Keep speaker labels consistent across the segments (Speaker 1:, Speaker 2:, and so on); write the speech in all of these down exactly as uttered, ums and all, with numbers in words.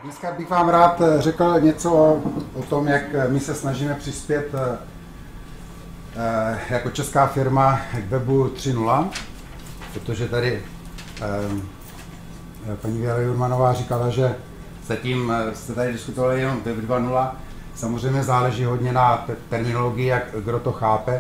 Speaker 1: Dneska bych vám rád řekl něco o tom, jak my se snažíme přispět jako česká firma k webu tři tečka nula, protože tady paní Věra Jurmanová říkala, že zatím jste tady diskutovali jenom web dva tečka nula. Samozřejmě záleží hodně na terminologii, jak kdo to chápe.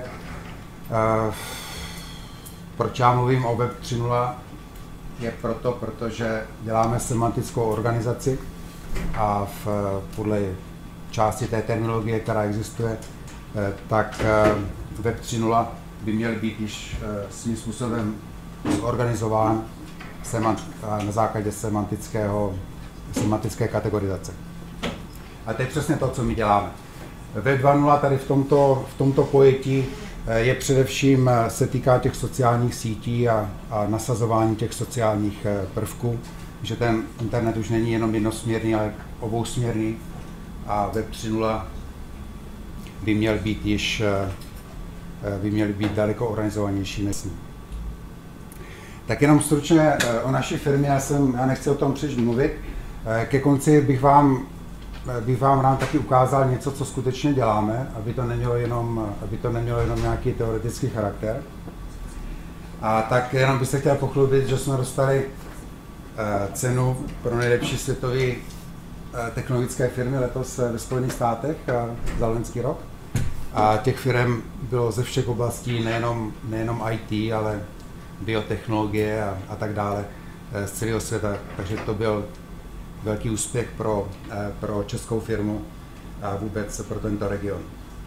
Speaker 1: Proč já mluvím o web tři tečka nula? Je proto, protože děláme semantickou organizaci a v, podle části té terminologie, která existuje, tak web tři tečka nula by měl být již svým způsobem zorganizován na základě semantického, semantické kategorizace. A to je přesně to, co my děláme. web dva tečka nula tady v tomto, v tomto pojetí je především, se týká těch sociálních sítí a, a nasazování těch sociálních prvků, že ten internet už není jenom jednosměrný, ale obousměrný a web tři tečka nula by měl být již by měl být daleko organizovanější než. Tak jenom stručně o naší firmě, já, jsem, já nechci o tom příliš mluvit. Ke konci bych vám, bych vám rád taky ukázal něco, co skutečně děláme, aby to nemělo jenom, aby to nemělo jenom nějaký teoretický charakter. A tak jenom bych se chtěl pochlubit, že jsme dostali cenu pro nejlepší světové technologické firmy letos ve Spojených státech za loňský rok. A těch firm bylo ze všech oblastí, nejenom, nejenom í té, ale biotechnologie a, a tak dále z celého světa. Takže to byl velký úspěch pro, pro českou firmu a vůbec pro tento region.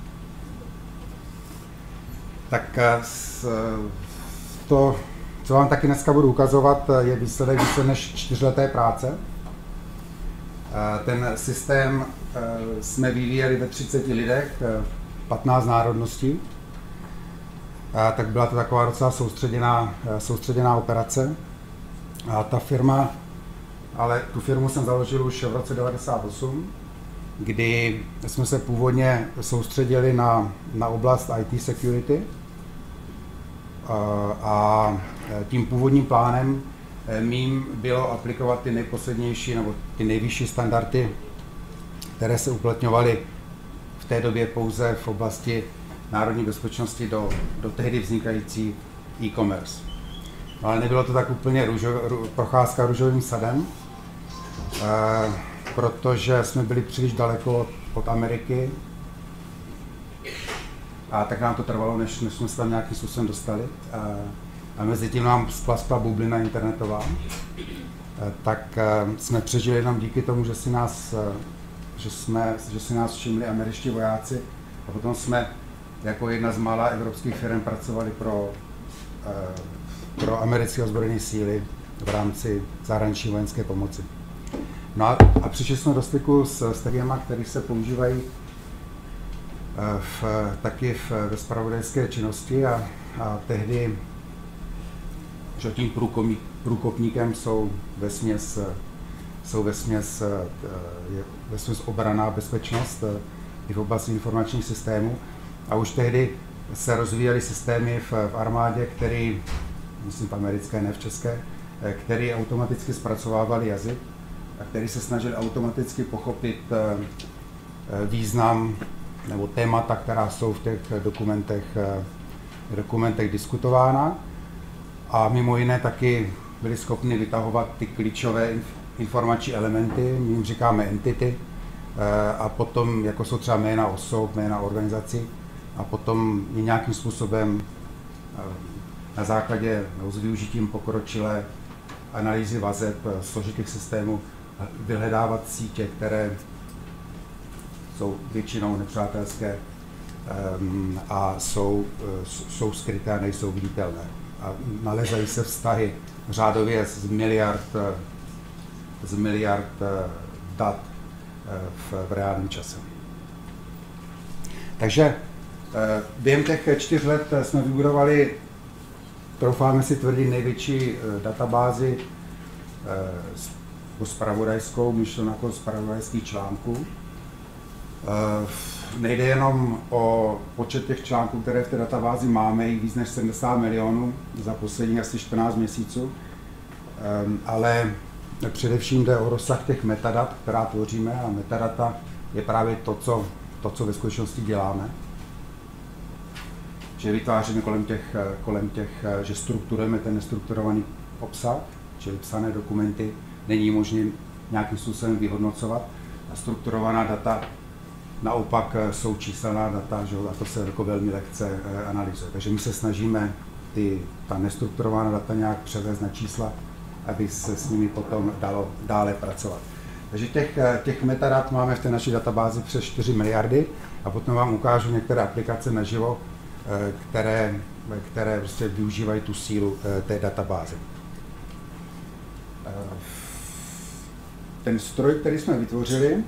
Speaker 1: Tak to, co vám taky dneska budu ukazovat, je výsledek více než čtyřleté práce. Ten systém jsme vyvíjeli ve třiceti lidech, patnáct národností. Tak byla to taková docela soustředěná, soustředěná operace. A ta firma, ale tu firmu jsem založil už v roce devadesát osm, kdy jsme se původně soustředili na, na oblast í té security. A tím původním plánem mým bylo aplikovat ty nejposlednější nebo ty nejvyšší standardy, které se uplatňovaly v té době pouze v oblasti národní bezpečnosti do, do tehdy vznikající e-commerce. Ale nebylo to tak úplně růžo, procházka růžovým sadem, eh, protože jsme byli příliš daleko od, od Ameriky a tak nám to trvalo, než, než jsme se tam nějakým způsobem dostali. Eh, a mezi tím nám splaskla bublina internetová, eh, tak eh, jsme přežili jenom díky tomu, že si nás, eh, že jsme, že si nás všimli američtí vojáci a potom jsme jako jedna z mála evropských firm pracovali pro, eh, pro americké ozbrojené síly v rámci zahraniční vojenské pomoci. No a, a přišli jsme do styku s, s technologiemi, které se používají eh, v, taky v, ve zpravodajské činnosti a, a tehdy, že tím průkomí, průkopníkem jsou vesměs, jsou vesměs, je vesměs obrana a bezpečnost i v oblasti informačních systémů. A už tehdy se rozvíjely systémy v, v armádě, který, myslím v americké, ne v české, který automaticky zpracovávali jazyk a který se snažil automaticky pochopit význam nebo témata, která jsou v těch dokumentech, dokumentech diskutována. A mimo jiné taky byli schopni vytahovat ty klíčové informační elementy, my jim říkáme entity, a potom, jako jsou třeba jména osob, jména organizací, a potom je nějakým způsobem na základě no, s využitím pokročilé analýzy vazeb složitých systémů vyhledávat sítě, které jsou většinou nepřátelské um, a jsou, jsou skryté a nejsou viditelné. A nalezají se vztahy řádově z miliard, z miliard dat v, v reálném čase. Takže během těch čtyř let jsme vybudovali, troufáme si tvrdit, největší databázi zpravodajskou, myšleno jako zpravodajských článků. Nejde jenom o počet těch článků, které v té databázi máme, jich víc než sedmdesát milionů za poslední asi čtrnáct měsíců, ale především jde o rozsah těch metadat, která tvoříme, a metadata je právě to, co, to, co ve skutečnosti děláme. Že vytváříme kolem těch, kolem těch, že strukturujeme ten nestrukturovaný obsah, čili psané dokumenty není možné nějakým způsobem vyhodnocovat, a strukturovaná data naopak jsou číselná data, že, a to se jako velmi lehce analyzuje. Takže my se snažíme ty, ta nestrukturovaná data nějak převést na čísla, aby se s nimi potom dalo dále pracovat. Takže těch, těch metadat máme v té naší databázi přes čtyři miliardy, a potom vám ukážu některé aplikace naživo, které, které prostě využívají tu sílu té databáze. Ten stroj, který jsme vytvořili,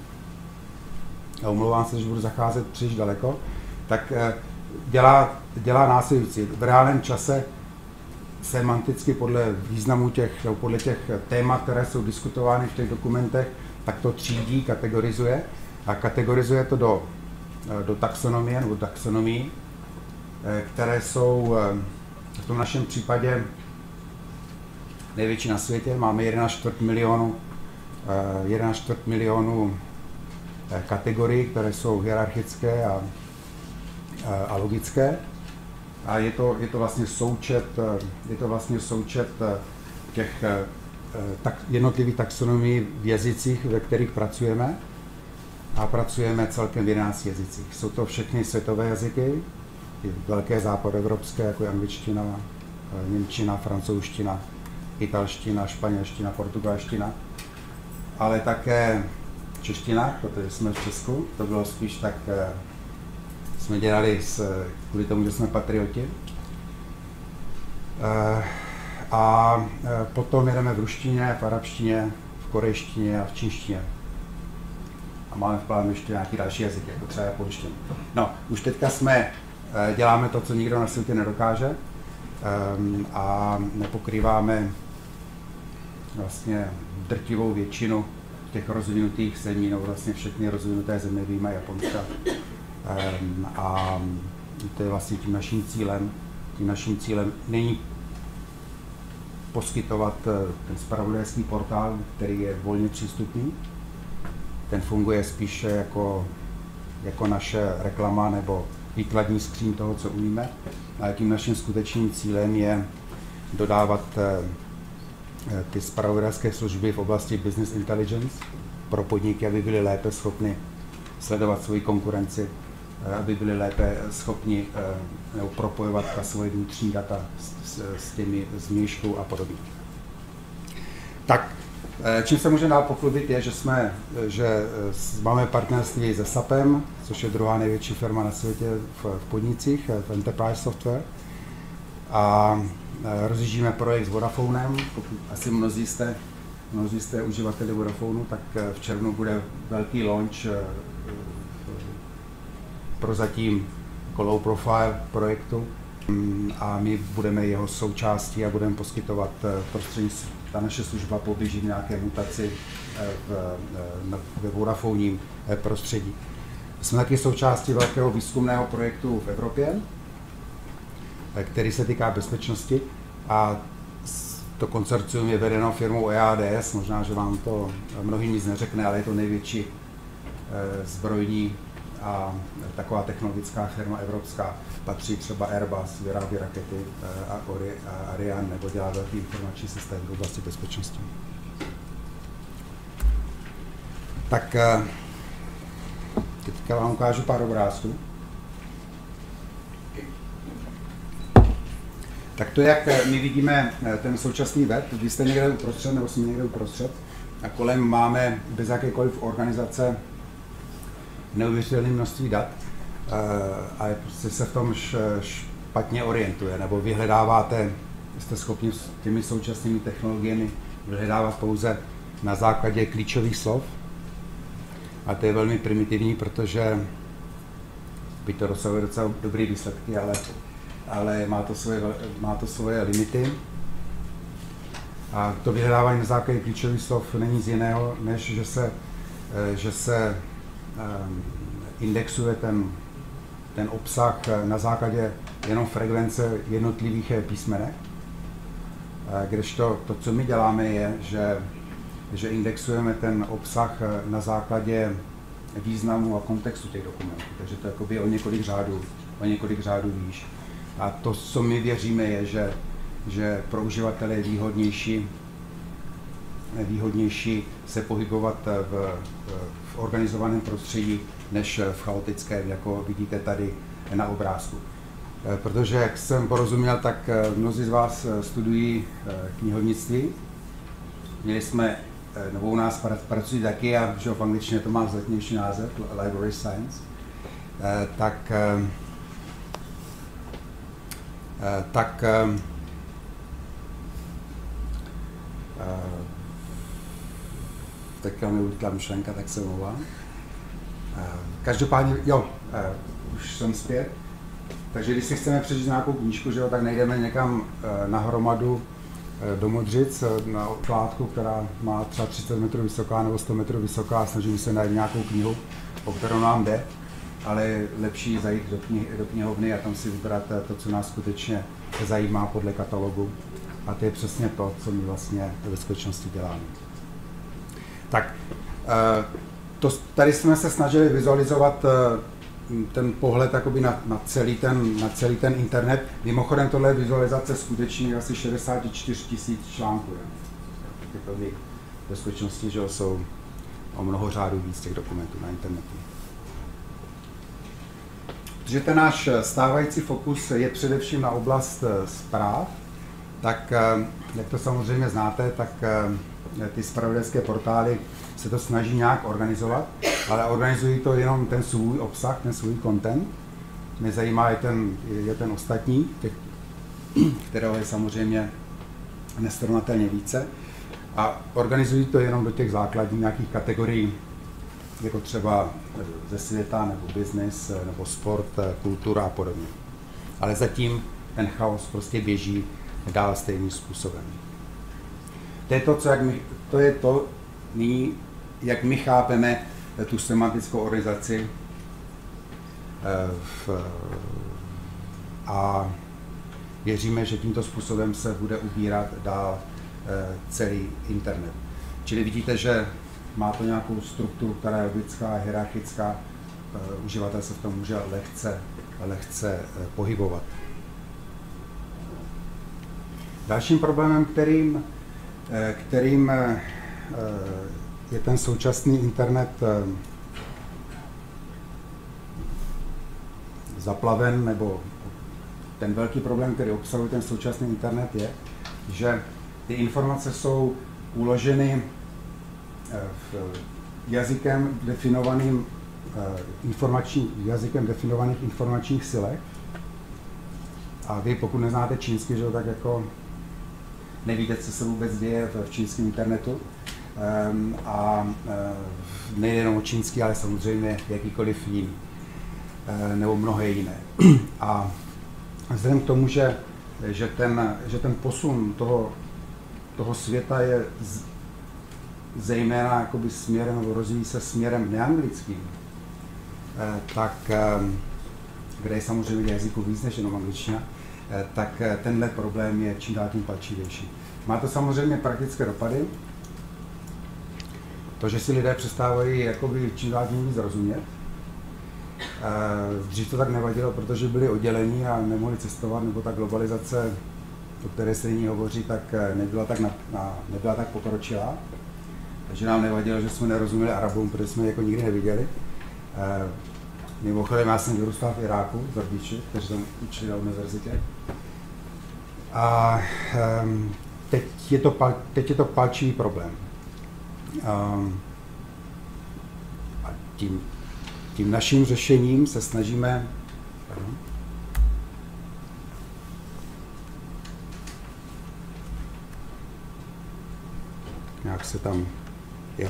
Speaker 1: a omlouvám se, že budu zacházet příliš daleko, tak dělá, dělá následující. V reálném čase semanticky podle významu těch, podle těch témat, které jsou diskutovány v těch dokumentech, tak to třídí, kategorizuje, a kategorizuje to do, do taxonomie nebo taxonomii, které jsou v tom našem případě největší na světě. Máme jedenáct čtvrt milionu, jedenáct čtvrt milionu kategorií, které jsou hierarchické a, a logické. A je to, je to vlastně součet, je to vlastně součet těch tak, jednotlivých taxonomií v jazycích, ve kterých pracujeme. A pracujeme celkem v jedenácti jazycích. Jsou to všechny světové jazyky, i velké západoevropské, jako je angličtina, němčina, francouzština, italština, španělština, portugalština, ale také čeština, protože jsme v Česku, to bylo spíš tak, jsme dělali s, kvůli tomu, že jsme patrioti. A potom jedeme v ruštině, v arabštině, v korejštině a v čínštině. A máme v plánu ještě nějaký další jazyk, jako třeba japonštinu. No, už teďka jsme, děláme to, co nikdo na světě nedokáže, a nepokrýváme vlastně drtivou většinu těch rozvinutých zemí, no vlastně všechny rozvinuté země vyjma Japonska. A to je vlastně tím naším cílem. Tím naším cílem není poskytovat ten zpravodajský portál, který je volně přístupný. Ten funguje spíše jako, jako naše reklama nebo výkladní skříň toho, co umíme. A tím naším skutečným cílem je dodávat ty zpravodajské služby v oblasti business intelligence pro podniky, aby byly lépe schopny sledovat svoji konkurenci, aby byli lépe schopni nebo propojovat ta svoje vnitřní data s, s těmi změškou a podobně. Tak, čím se můžeme dál pochlubit, je, že, jsme, že máme partnerství se SAPem, což je druhá největší firma na světě v, v podnicích, v Enterprise Software. A rozjíždíme projekt s Vodafonem. Pokud asi mnozí jste, mnozí jste uživateli Vodafonu, tak v červnu bude velký launch prozatím jako low profile projektu, a my budeme jeho součástí a budeme poskytovat prostřednictvím, ta naše služba poběží nějaké mutaci v, ve vodafonním prostředí. Jsme taky součástí velkého výzkumného projektu v Evropě, který se týká bezpečnosti, a to konsorcium je vedeno firmou E A D S, možná, že vám to mnohým nic neřekne, ale je to největší zbrojní a taková technologická firma evropská. Patří třeba Airbus, vyrábí rakety, a Ariane, nebo dělá velký informační systém v oblasti bezpečnosti. Tak teďka vám ukážu pár obrázků. Tak to, jak my vidíme ten současný web, vy jste někde uprostřed, nebo jsme někde uprostřed, a kolem máme bez jakékoliv organizace neuvěřitelné množství dat, a prostě se v tom špatně orientuje, nebo vyhledáváte, jste schopni s těmi současnými technologiemi vyhledávat pouze na základě klíčových slov. A to je velmi primitivní, protože by to dosahuje docela dobré výsledky, ale, ale má, to svoje, má to svoje limity. A to vyhledávání na základě klíčových slov není nic jiného, než že se, že se indexuje ten, ten obsah na základě jenom frekvence jednotlivých písmenek. Kdežto to, co my děláme, je, že že indexujeme ten obsah na základě významu a kontextu těch dokumentů. Takže to je jakoby o několik řádů, o několik řádů výš. A to, co my věříme, je, že, že pro uživatele je výhodnější, výhodnější se pohybovat v, v organizovaném prostředí, než v chaotickém, jako vidíte tady na obrázku. Protože, jak jsem porozuměl, tak mnozí z vás studují knihovnictví. Měli jsme, nebo u nás pracují taky, a že v angličtině to má vzletnější název, Library Science, tak, tak teďka mi ulítla myšlenka, tak se omlouvám. Každopádně, jo, už jsem zpět. Takže když si chceme přečíst nějakou knížku, že jo, tak nejdeme někam na hromadu do Modřic, na kládku, která má třeba třicet metrů vysoká nebo sto metrů vysoká, a snažíme se najít nějakou knihu, o kterou nám jde, ale je lepší zajít do, knih, do knihovny a tam si vybrat to, co nás skutečně zajímá podle katalogu. A to je přesně to, co my vlastně ve skutečnosti děláme. Tak, to, tady jsme se snažili vizualizovat ten pohled jakoby na, na, celý ten, na celý ten internet. Mimochodem tohle je vizualizace skutečně asi šedesát čtyři tisíc článků. Ty ve skutečnosti, že jsou o mnoho řádů víc těch dokumentů na internetu. Protože ten náš stávající fokus je především na oblast zpráv, tak jak to samozřejmě znáte, tak ty zpravodajské portály se to snaží nějak organizovat, ale organizují to jenom ten svůj obsah, ten svůj content. Mě zajímá je ten, je ten ostatní, těch, kterého je samozřejmě nesrovnatelně více. A organizují to jenom do těch základních nějakých kategorií, jako třeba ze světa, nebo business, nebo sport, kultura a podobně. Ale zatím ten chaos prostě běží dál stejným způsobem. To je to, co jak my, to je to nyní, jak my chápeme tu semantickou organizaci v, a věříme, že tímto způsobem se bude ubírat dál celý internet. Čili vidíte, že má to nějakou strukturu, která je logická, hierarchická, uživatel se v tom může lehce, lehce pohybovat. Dalším problémem, kterým, kterým je ten současný internet zaplaven, nebo ten velký problém, který obsahuje ten současný internet, je, že ty informace jsou uloženy v jazykem definovaným informační, jazykem definovaných informačních silek. A vy, pokud neznáte čínsky, že, tak jako nevíte, co se vůbec děje v čínském internetu. Um, a uh, nejde jenom o čínský, ale samozřejmě jakýkoliv jiný, uh, nebo mnohé jiné. A vzhledem k tomu, že, že, ten, že ten posun toho, toho světa je z, zejména jakoby směrem, nebo rozvíjí se směrem neanglickým, uh, tak, um, kde je samozřejmě jazyků víc než jenom angličtina, uh, tak uh, tenhle problém je čím dál tím palčivější. Má to samozřejmě praktické dopady. To, že si lidé přestávají jakoby čím dál tím víc rozumět. Dřív to tak nevadilo, protože byli oddělení a nemohli cestovat, nebo ta globalizace, o které se nyní hovoří, tak nebyla tak, na, na, nebyla tak pokročilá. Takže nám nevadilo, že jsme nerozuměli Arabům, protože jsme je jako nikdy neviděli. Mimochodem, já jsem vyrůstal v Iráku, v Ardíči, kteří tam učili na univerzitě. A teď je to, teď je to palčivý problém. Um, a tím, tím naším řešením se snažíme pardon, nějak se tam jo.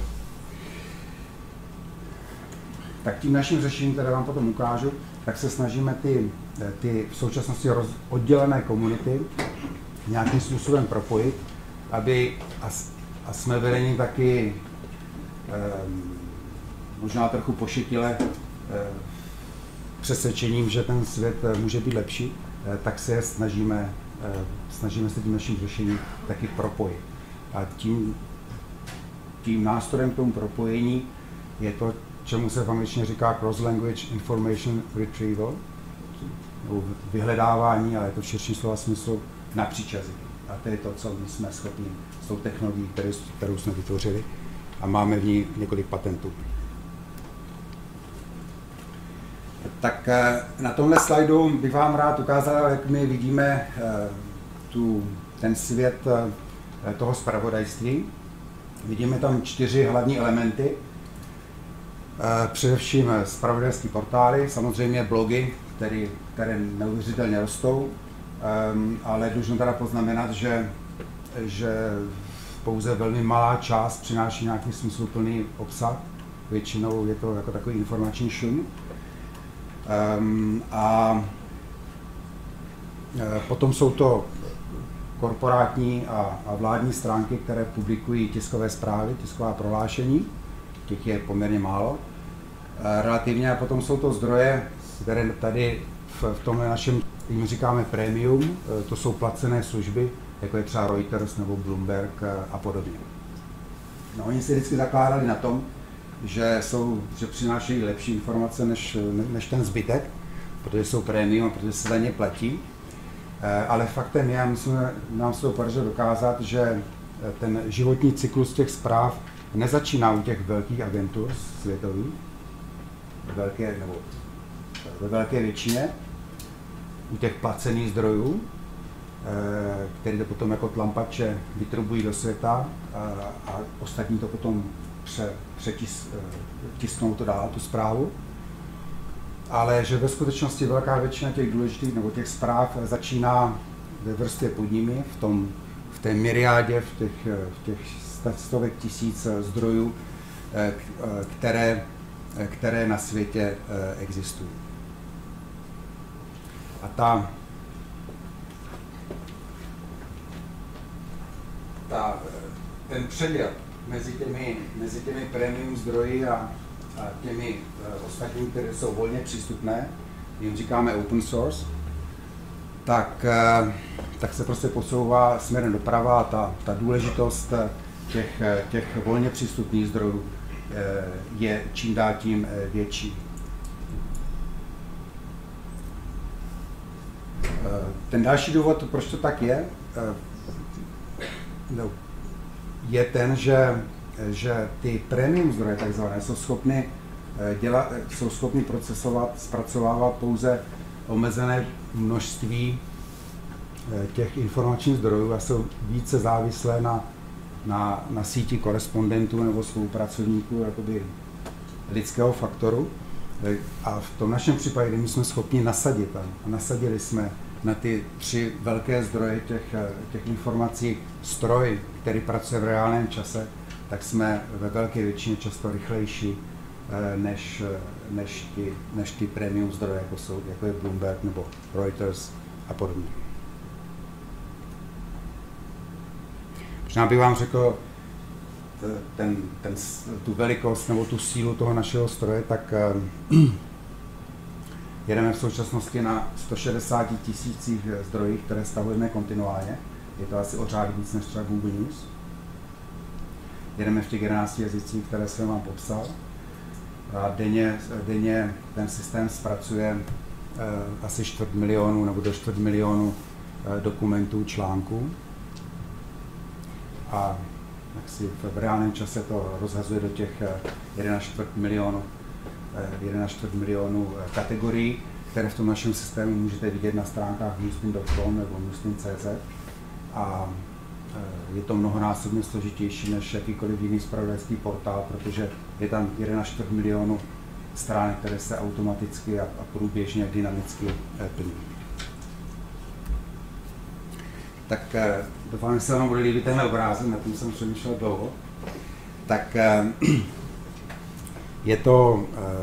Speaker 1: Tak tím naším řešením, které vám potom ukážu, tak se snažíme ty, ty v současnosti roz, oddělené komunity nějakým způsobem propojit, aby a, A jsme vedeni taky eh, možná trochu pošetile eh, přesvědčením, že ten svět eh, může být lepší, eh, tak se snažíme, eh, snažíme se tím naším řešením taky propojit. A tím tím nástrojem k tomu propojení je to, čemu se v angličtině říká cross-language information retrieval, nebo vyhledávání, ale je to v širším slova smyslu napříč jazyky. A to je to, co my jsme schopni s tou technologií, kterou, kterou jsme vytvořili, a máme v ní několik patentů. Tak na tomhle slajdu bych vám rád ukázal, jak my vidíme tu, ten svět toho zpravodajství. Vidíme tam čtyři hlavní elementy. Především zpravodajské portály, samozřejmě blogy, které, které neuvěřitelně rostou, ale dlužno teda poznamenat, že, že pouze velmi malá část přináší nějaký smysluplný obsah. Většinou je to jako takový informační šum. Um, a e, potom jsou to korporátní a, a vládní stránky, které publikují tiskové zprávy, tisková prohlášení, těch je poměrně málo e, relativně, a potom jsou to zdroje, které tady v, v tomhle našem, jim říkáme premium, e, to jsou placené služby, jako je třeba Reuters nebo Bloomberg e, a podobně. No, oni si vždycky zakládali na tom, že, jsou, že přinášejí lepší informace než, než ten zbytek, protože jsou prémium, protože se za ně platí. E, ale faktem je, musíme, nám se to podařilo dokázat, že ten životní cyklus těch zpráv nezačíná u těch velkých agentur světových, velké, nebo ve velké většině, u těch placených zdrojů, e, které to potom jako tlampače vytrubují do světa, a, a ostatní to potom pře, přetis, tisknou to dál, tu zprávu, ale že ve skutečnosti velká většina těch důležitých nebo těch zpráv začíná ve vrstvě pod nimi, v, tom, v té myriádě, v těch, v těch stovek tisíc zdrojů, které, které na světě existují. A ta, ta, ten předěl mezi těmi, mezi těmi premium zdroji a, a těmi uh, ostatními, které jsou volně přístupné, jim říkáme open source, tak, uh, tak se prostě posouvá směrem doprava a ta, ta důležitost těch, těch volně přístupných zdrojů uh, je čím dál tím uh, větší. Uh, ten další důvod, proč to tak je, uh, no, je ten, že, že ty premium zdroje takzvané jsou schopny, dělat, jsou schopny procesovat, zpracovávat pouze omezené množství těch informačních zdrojů a jsou více závislé na, na, na síti korespondentů nebo spolupracovníků, jakoby lidského faktoru. A v tom našem případě, kdy my jsme schopni nasadit tam, a nasadili jsme na ty tři velké zdroje těch, těch informací stroj, který pracuje v reálném čase, tak jsme ve velké většině často rychlejší než, než, ty, než ty premium zdroje, jako, jsou, jako je Bloomberg nebo Reuters a podobně. Možná bych vám řekl ten, ten, tu velikost nebo tu sílu toho našeho stroje, tak jedeme v současnosti na sto šedesáti tisících zdrojích, které stahujeme kontinuálně. Je to asi o řád víc než třeba Google News. Jedeme v těch jedenácti jazycích, které jsem vám popsal. A denně, denně ten systém zpracuje eh, asi čtvrt milionu nebo do čtvrt milionu eh, dokumentů, článků. A jak si v reálném čase to rozhazuje do těch jedenáct čtvrt milionu jedenáct čtvrt milionů kategorií, které v tom našem systému můžete vidět na stránkách newstin tečka com nebo newstin tečka cé zet. A je to mnohonásobně složitější než jakýkoliv jiný zpravodajský portál, protože je tam jedenáct čtvrt milionů stránek, které se automaticky a průběžně dynamicky plní. Tak doufám, že se vám bude líbit tenhle obrázek, na tom jsem přemýšlel dlouho. Tak je to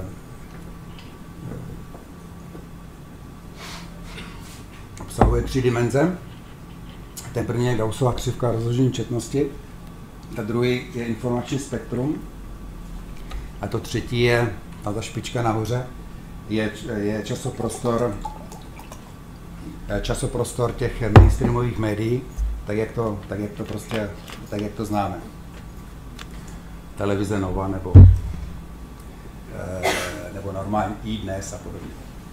Speaker 1: obsahuje tři dimenze. Ten první je Gaussova křivka rozložení četnosti, ta druhý je informační spektrum a to třetí je, ta špička nahoře, je, je časoprostor, časoprostor těch mainstreamových médií, tak jak to, tak jak to prostě, tak jak to známe. televize Nova nebo, nebo normální iDnes a podobně.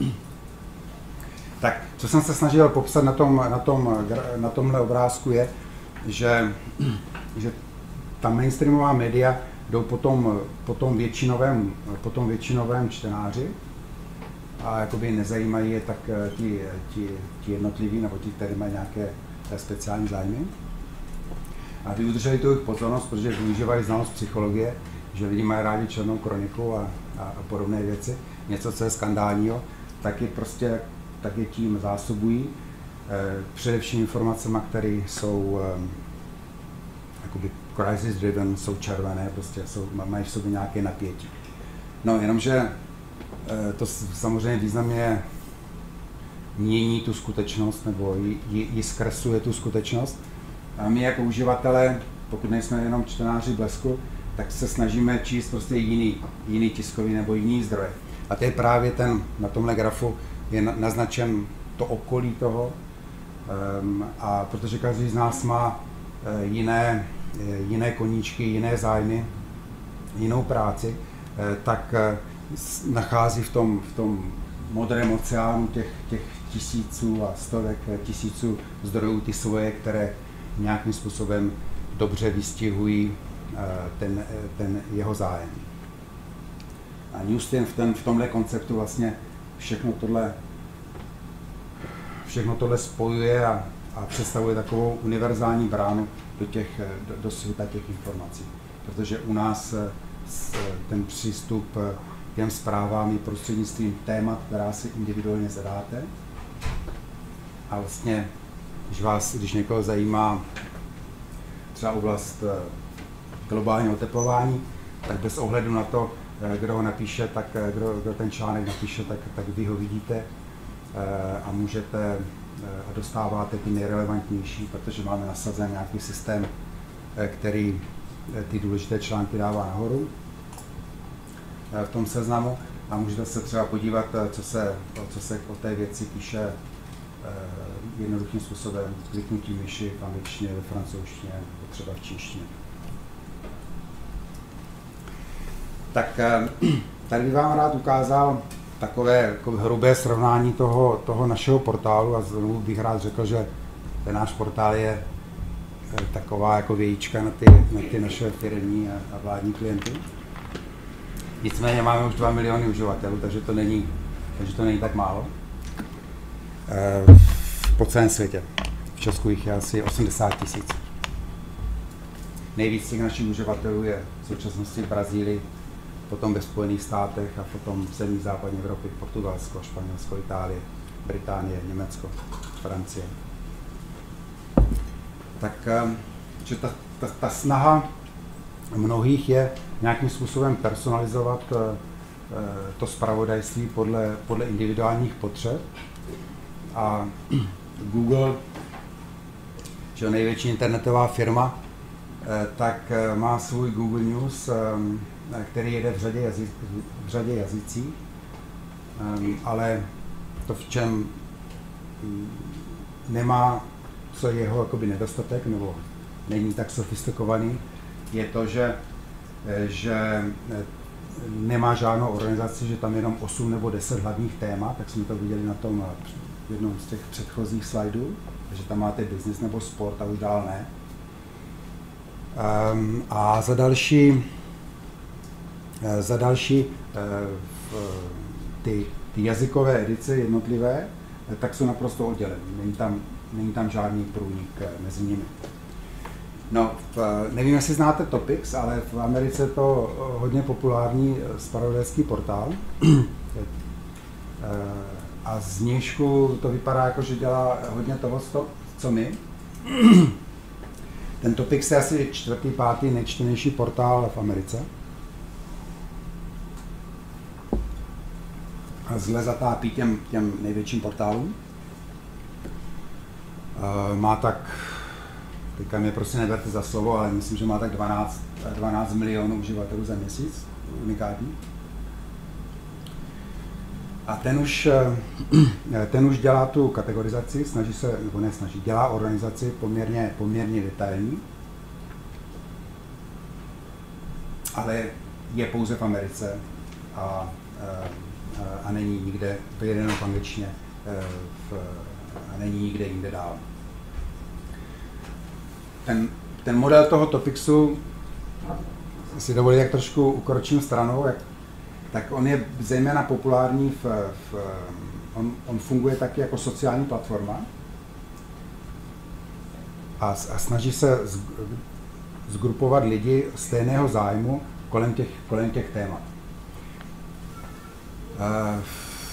Speaker 1: Tak, co jsem se snažil popsat na, tom, na, tom, na tomhle obrázku je, že, že ta mainstreamová média jdou po tom, po tom, většinovém, po tom většinovém čtenáři a jakoby nezajímají je tak ti, ti, ti jednotliví nebo ti, kteří mají nějaké speciální zájmy. A ty udrželi tu jejich pozornost, protože využívají znalost psychologie, že lidi mají rádi černou kroniku a, a, a podobné věci, něco, co je skandálního, tak je prostě tak je tím zásobují, eh, především informacemi, které jsou eh, jakoby crisis driven, jsou červené, prostě jsou, mají v sobě nějaké napětí. No, jenomže eh, to samozřejmě významně mění tu skutečnost, nebo ji, ji, ji zkresluje tu skutečnost. A my jako uživatelé, pokud nejsme jenom čtenáři Blesku, tak se snažíme číst prostě jiný, jiný tiskový nebo jiný zdroje. A to je právě ten, na tomhle grafu je naznačen to okolí toho, um, a protože každý z nás má uh, jiné, jiné koníčky, jiné zájmy, jinou práci, uh, tak uh, nachází v tom, v tom modrém oceánu těch, těch tisíců a stovek tisíců zdrojů ty svoje, které nějakým způsobem dobře vystihují uh, ten, ten jeho zájem. A Newstin v, ten, v tomhle konceptu vlastně všechno tohle, všechno tohle spojuje a, a představuje takovou univerzální bránu do, těch, do, do světa těch informací. Protože u nás ten přístup k těm zprávám je prostřednictvím témat, která si individuálně zadáte. A vlastně, když vás, když někoho zajímá třeba oblast globálního oteplování, tak bez ohledu na to, kdo ho napíše, tak kdo, kdo ten článek napíše, tak, tak vy ho vidíte a můžete a dostáváte ty nejrelevantnější, protože máme nasazen nějaký systém, který ty důležité články dává nahoru v tom seznamu a můžete se třeba podívat, co se, co se o té věci píše jednoduchým způsobem, kliknutí myši v angličtině, ve francouzštině, nebo třeba v čínštině. Tak tady bych vám rád ukázal takové jako hrubé srovnání toho, toho našeho portálu a znovu bych rád řekl, že ten náš portál je taková jako vějíčka na ty, na ty naše firemní a, a vládní klienty. Nicméně máme už dva miliony uživatelů, takže to není, takže to není tak málo. E, po celém světě. V Česku jich je asi osmdesát tisíc. Nejvíc těch našich uživatelů je v současnosti v Brazílii, potom ve Spojených státech a potom v zemích západní Evropy, Portugalsko, Španělsko, Itálie, Británie, Německo, Francie. Tak že ta, ta, ta snaha mnohých je nějakým způsobem personalizovat to zpravodajství podle, podle individuálních potřeb. A Google, že největší internetová firma, tak má svůj Google News, který jede v řadě, jazyc, v řadě jazycích, ale to, v čem nemá, co je jeho jakoby nedostatek, nebo není tak sofistikovaný, je to, že, že nemá žádnou organizaci, že tam jenom osm nebo deset hlavních témat, tak jsme to viděli na tom jednom z těch předchozích slajdů, že tam máte business nebo sport a už dál ne. Um, a za další, za další ty, ty jazykové edice jednotlivé, tak jsou naprosto oddělené. Není tam, není tam žádný průnik mezi nimi. No, v, nevím, jestli znáte Topics, ale v Americe je to hodně populární zpravodajský portál. A z nížku to vypadá jako, že dělá hodně toho, co my. Ten Topics je asi čtvrtý, pátý nejčtenější portál v Americe. A zle zatápí těm, těm největším portálům. Má tak, teďka mě prostě neberte za slovo, ale myslím, že má tak dvanáct, dvanáct milionů uživatelů za měsíc, unikátní. A ten už, ten už dělá tu kategorizaci, snaží se, nebo ne snaží, dělá organizaci poměrně, poměrně detailní. ale je pouze v Americe a, a, a není nikde, to je jenom v angličtině, v, a není nikde jinde dál. Ten, ten model toho Topixu, si dovolí, jak trošku ukročím stranou, jak, tak on je zejména populární, v, v, on, on funguje taky jako sociální platforma a, a snaží se z, zgrupovat lidi stejného zájmu kolem těch, kolem těch témat. Uh,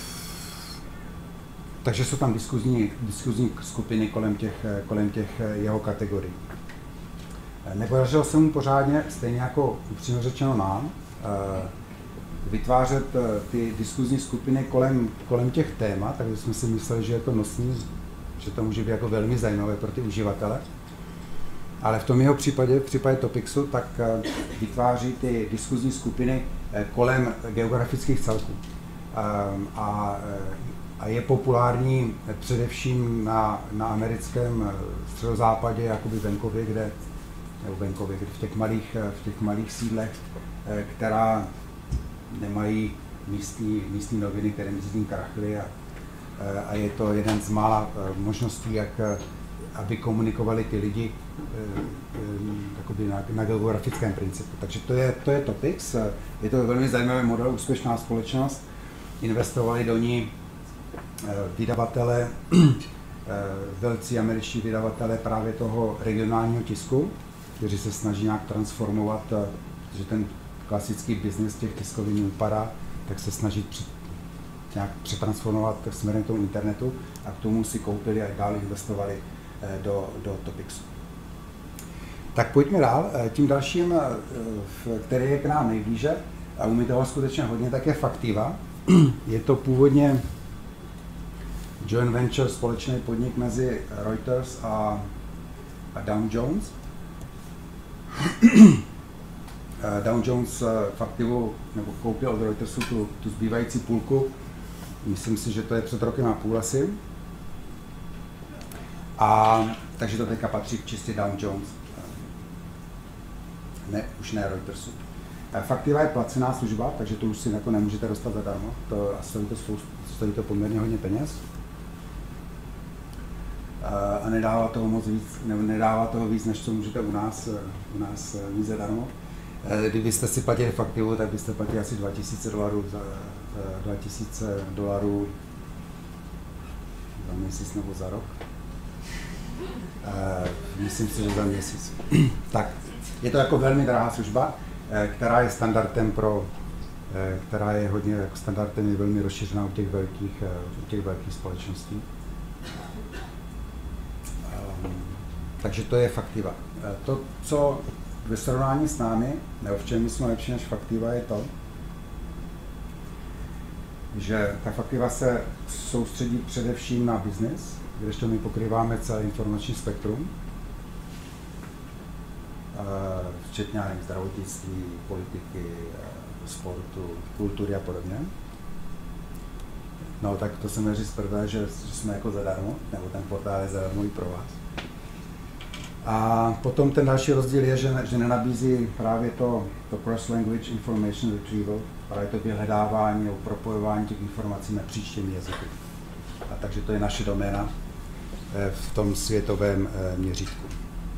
Speaker 1: takže jsou tam diskuzní, diskuzní skupiny kolem těch, kolem těch jeho kategorií. Nepodařilo se mu pořádně, stejně jako upřímně řečeno nám, vytvářet ty diskuzní skupiny kolem, kolem těch témat, takže jsme si mysleli, že je to nosný, že to může být jako velmi zajímavé pro ty uživatele. Ale v tom jeho případě, v případě Topixu, tak vytváří ty diskuzní skupiny kolem geografických celků. A, a je populární především na, na americkém středozápadě, jakoby venkově, kde nebo venkově, v těch malých, v těch malých sídlech, která nemají místní, místní noviny, které mezi tím krachly a, a je to jeden z mála možností, jak aby komunikovali ty lidi na, na geografickém principu. Takže to je, to je Topix, je to velmi zajímavý model, úspěšná společnost, investovali do ní vydavatele, velcí američtí vydavatele právě toho regionálního tisku, kteří se snaží nějak transformovat, protože ten klasický biznis těch tiskovin vypadá, tak se snaží při, nějak přetransformovat směrem k tomu internetu a k tomu si koupili a dál investovali do, do Topixu. Tak pojďme dál. Tím dalším, který je k nám nejblíže, a umí toho skutečně hodně, tak je Factiva. Je to původně joint venture, společný podnik mezi Reuters a, a Dow Jones. Dow Jones Factivu nebo koupil od Reutersu tu, tu zbývající půlku. Myslím si, že to je před rokem a půl asi. A takže to teďka patří čistě Dow Jones. Ne, už ne Reutersu. Factiva je placená služba, takže to už si jako nemůžete dostat zadarmo. To, a stojí to, spoustu, stojí to poměrně hodně peněz. A nedává toho moc víc, ne, nedává toho víc, než co můžete u nás, u nás mít zadarmo. Kdybyste si platili Factivu, tak byste platili asi dva tisíce dolarů za dva tisíce dolarů za měsíc nebo za rok. Myslím si, že za měsíc. Tak, je to jako velmi drahá služba, která je standardem pro, která je hodně jako standardem, je velmi rozšířená u těch velkých, u těch velkých společností. Takže to je Factiva. To, co ve srovnání s námi, nebo v čem my jsme lepší než Factiva, je to, že ta Factiva se soustředí především na business, kdežto my pokrýváme celé informační spektrum, včetně zdravotnictví, politiky, sportu, kultury a podobně. No tak to jsem říct prvé, že, že jsme jako zadarmo, nebo ten portál je zadarmo i pro vás. A potom ten další rozdíl je, že, že nenabízí právě to, to cross-language information retrieval, právě to vyhledávání nebo propojování těch informací napříč těmi jazyky. A takže to je naše doména v tom světovém měřítku.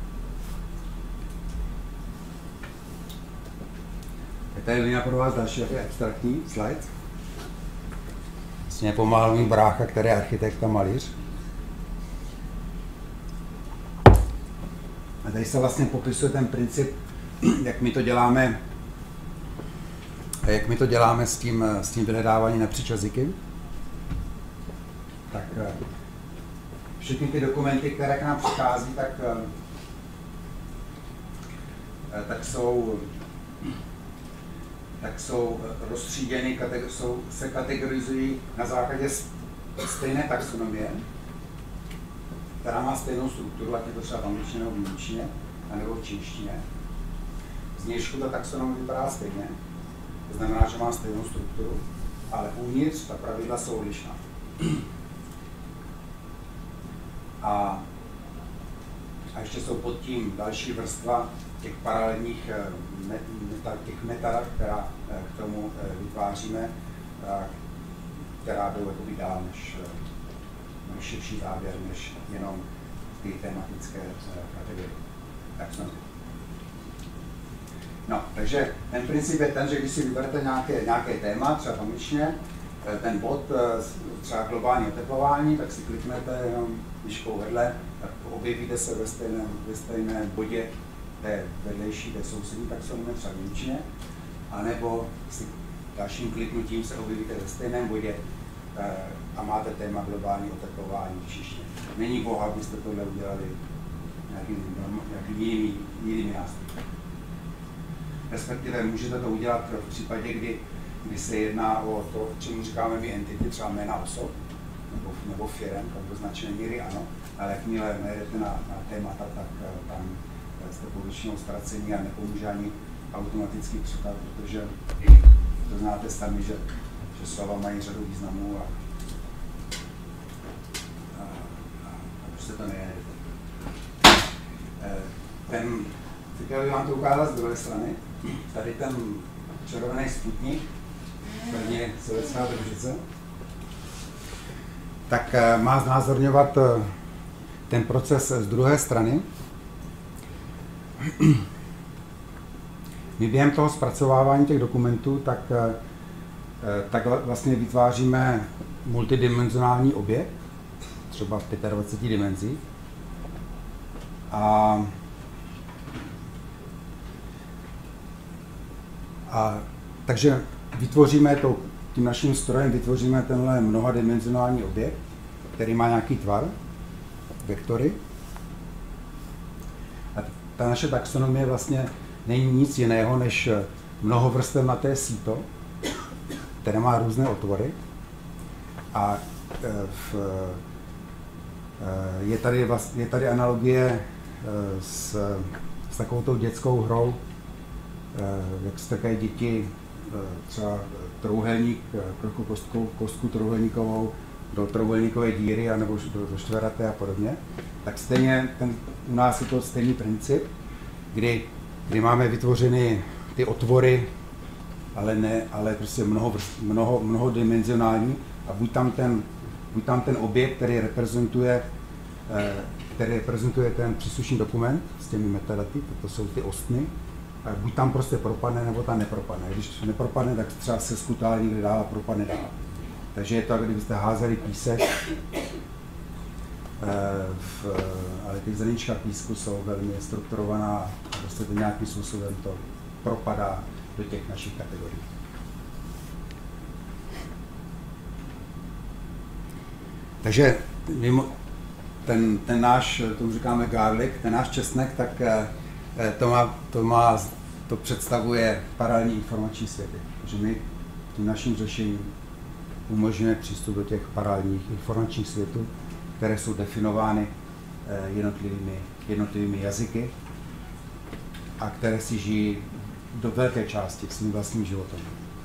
Speaker 1: Je tady Lina pro vás další abstraktní slide. Vlastně pomáhal mi brácha, který je architekt a malíř. A tady se vlastně popisuje ten princip, jak my to děláme, jak my to děláme s tím, s tím vyhledáváním napříč jazyky. Tak všechny ty dokumenty, které k nám přichází, tak, tak jsou tak jsou rozstříděny, jsou, se kategorizují na základě stejné taxonomie, která má stejnou strukturu, ať je to třeba v angličtině nebo v němčině, anebo v čínštině. Zvnějšku ta taxonomie vypadá stejně, to znamená, že má stejnou strukturu, ale uvnitř ta pravidla jsou odlišná. A A ještě jsou pod tím další vrstva těch paralelních meta, těch metadar, která k tomu vytváříme, která jdou jakoby dál než, než širší záběr, než jenom ty tematické kategorie. Tak jsme. No, takže ten princip je ten, že když si vyberete nějaké, nějaké téma, třeba v angličtině, ten bod, třeba globální oteplování, tak si kliknete jenom myškou vedle, tak objevíte se ve stejném, ve stejném bodě té vedlejší, té sousední taxonomie, třeba v němčině, anebo si dalším kliknutím se objevíte ve stejném bodě a máte téma globální oteplování v češtině. Není boha, abyste tohle udělali nějakými, nějakými jinými, jinými nástroji. Respektive můžete to udělat v případě, kdy, kdy se jedná o to, čemu říkáme my entity, třeba jména osob nebo, nebo firem, tak do značné míry ano, ale jakmile najdete na, na témata, tak tam jste povětšinou ztracení a nepomůže ani automatický překlad, protože to znáte sami, že, že slova mají řadu významů a, a, a, a prostě to nejedete. Ten, chtěl bych vám to ukázat z druhé strany. Tady ten červený Sputnik, první sovětská družice, tak má znázorňovat ten proces z druhé strany. My během toho zpracovávání těch dokumentů, tak, tak vlastně vytváříme multidimenzionální objekt, třeba v dvaceti pěti dimenzích. A A, takže vytvoříme to, tím naším strojem vytvoříme tenhle mnohadimenzionální objekt, který má nějaký tvar, vektory. A ta naše taxonomie vlastně není nic jiného než mnohovrstevnaté síto, které má různé otvory. A v, je, tady vlastně, je tady analogie s, s takovou tou dětskou hrou, jak se také děti, třeba trouhelník, trochu kostku, kostku trouhelníkovou do trouhelníkové díry anebo do, do čtveraté a podobně, tak stejně ten, u nás je to stejný princip, kdy, kdy máme vytvořeny ty otvory, ale ne, ale prostě mnoho, mnoho, mnohodimenzionální a buď tam ten, buď tam ten objekt, který reprezentuje, který reprezentuje ten příslušný dokument s těmi metadaty, to jsou ty ostny, a buď tam prostě propadne, nebo tam nepropadne. Když nepropadne, tak třeba se skutá někde dál a propadne dál. Takže je to, jak kdybyste házeli písek, v, ale ty zrnička písku jsou velmi strukturovaná a prostě to nějakým způsobem to propadá do těch našich kategorií. Takže mimo, ten, ten náš, tomu říkáme garlic, ten náš česnek, tak To má, to má, to představuje paralelní informační světy, že my tím naším řešením umožňujeme přístup do těch paralelních informačních světů, které jsou definovány jednotlivými, jednotlivými jazyky a které si žijí do velké části svým vlastním životem.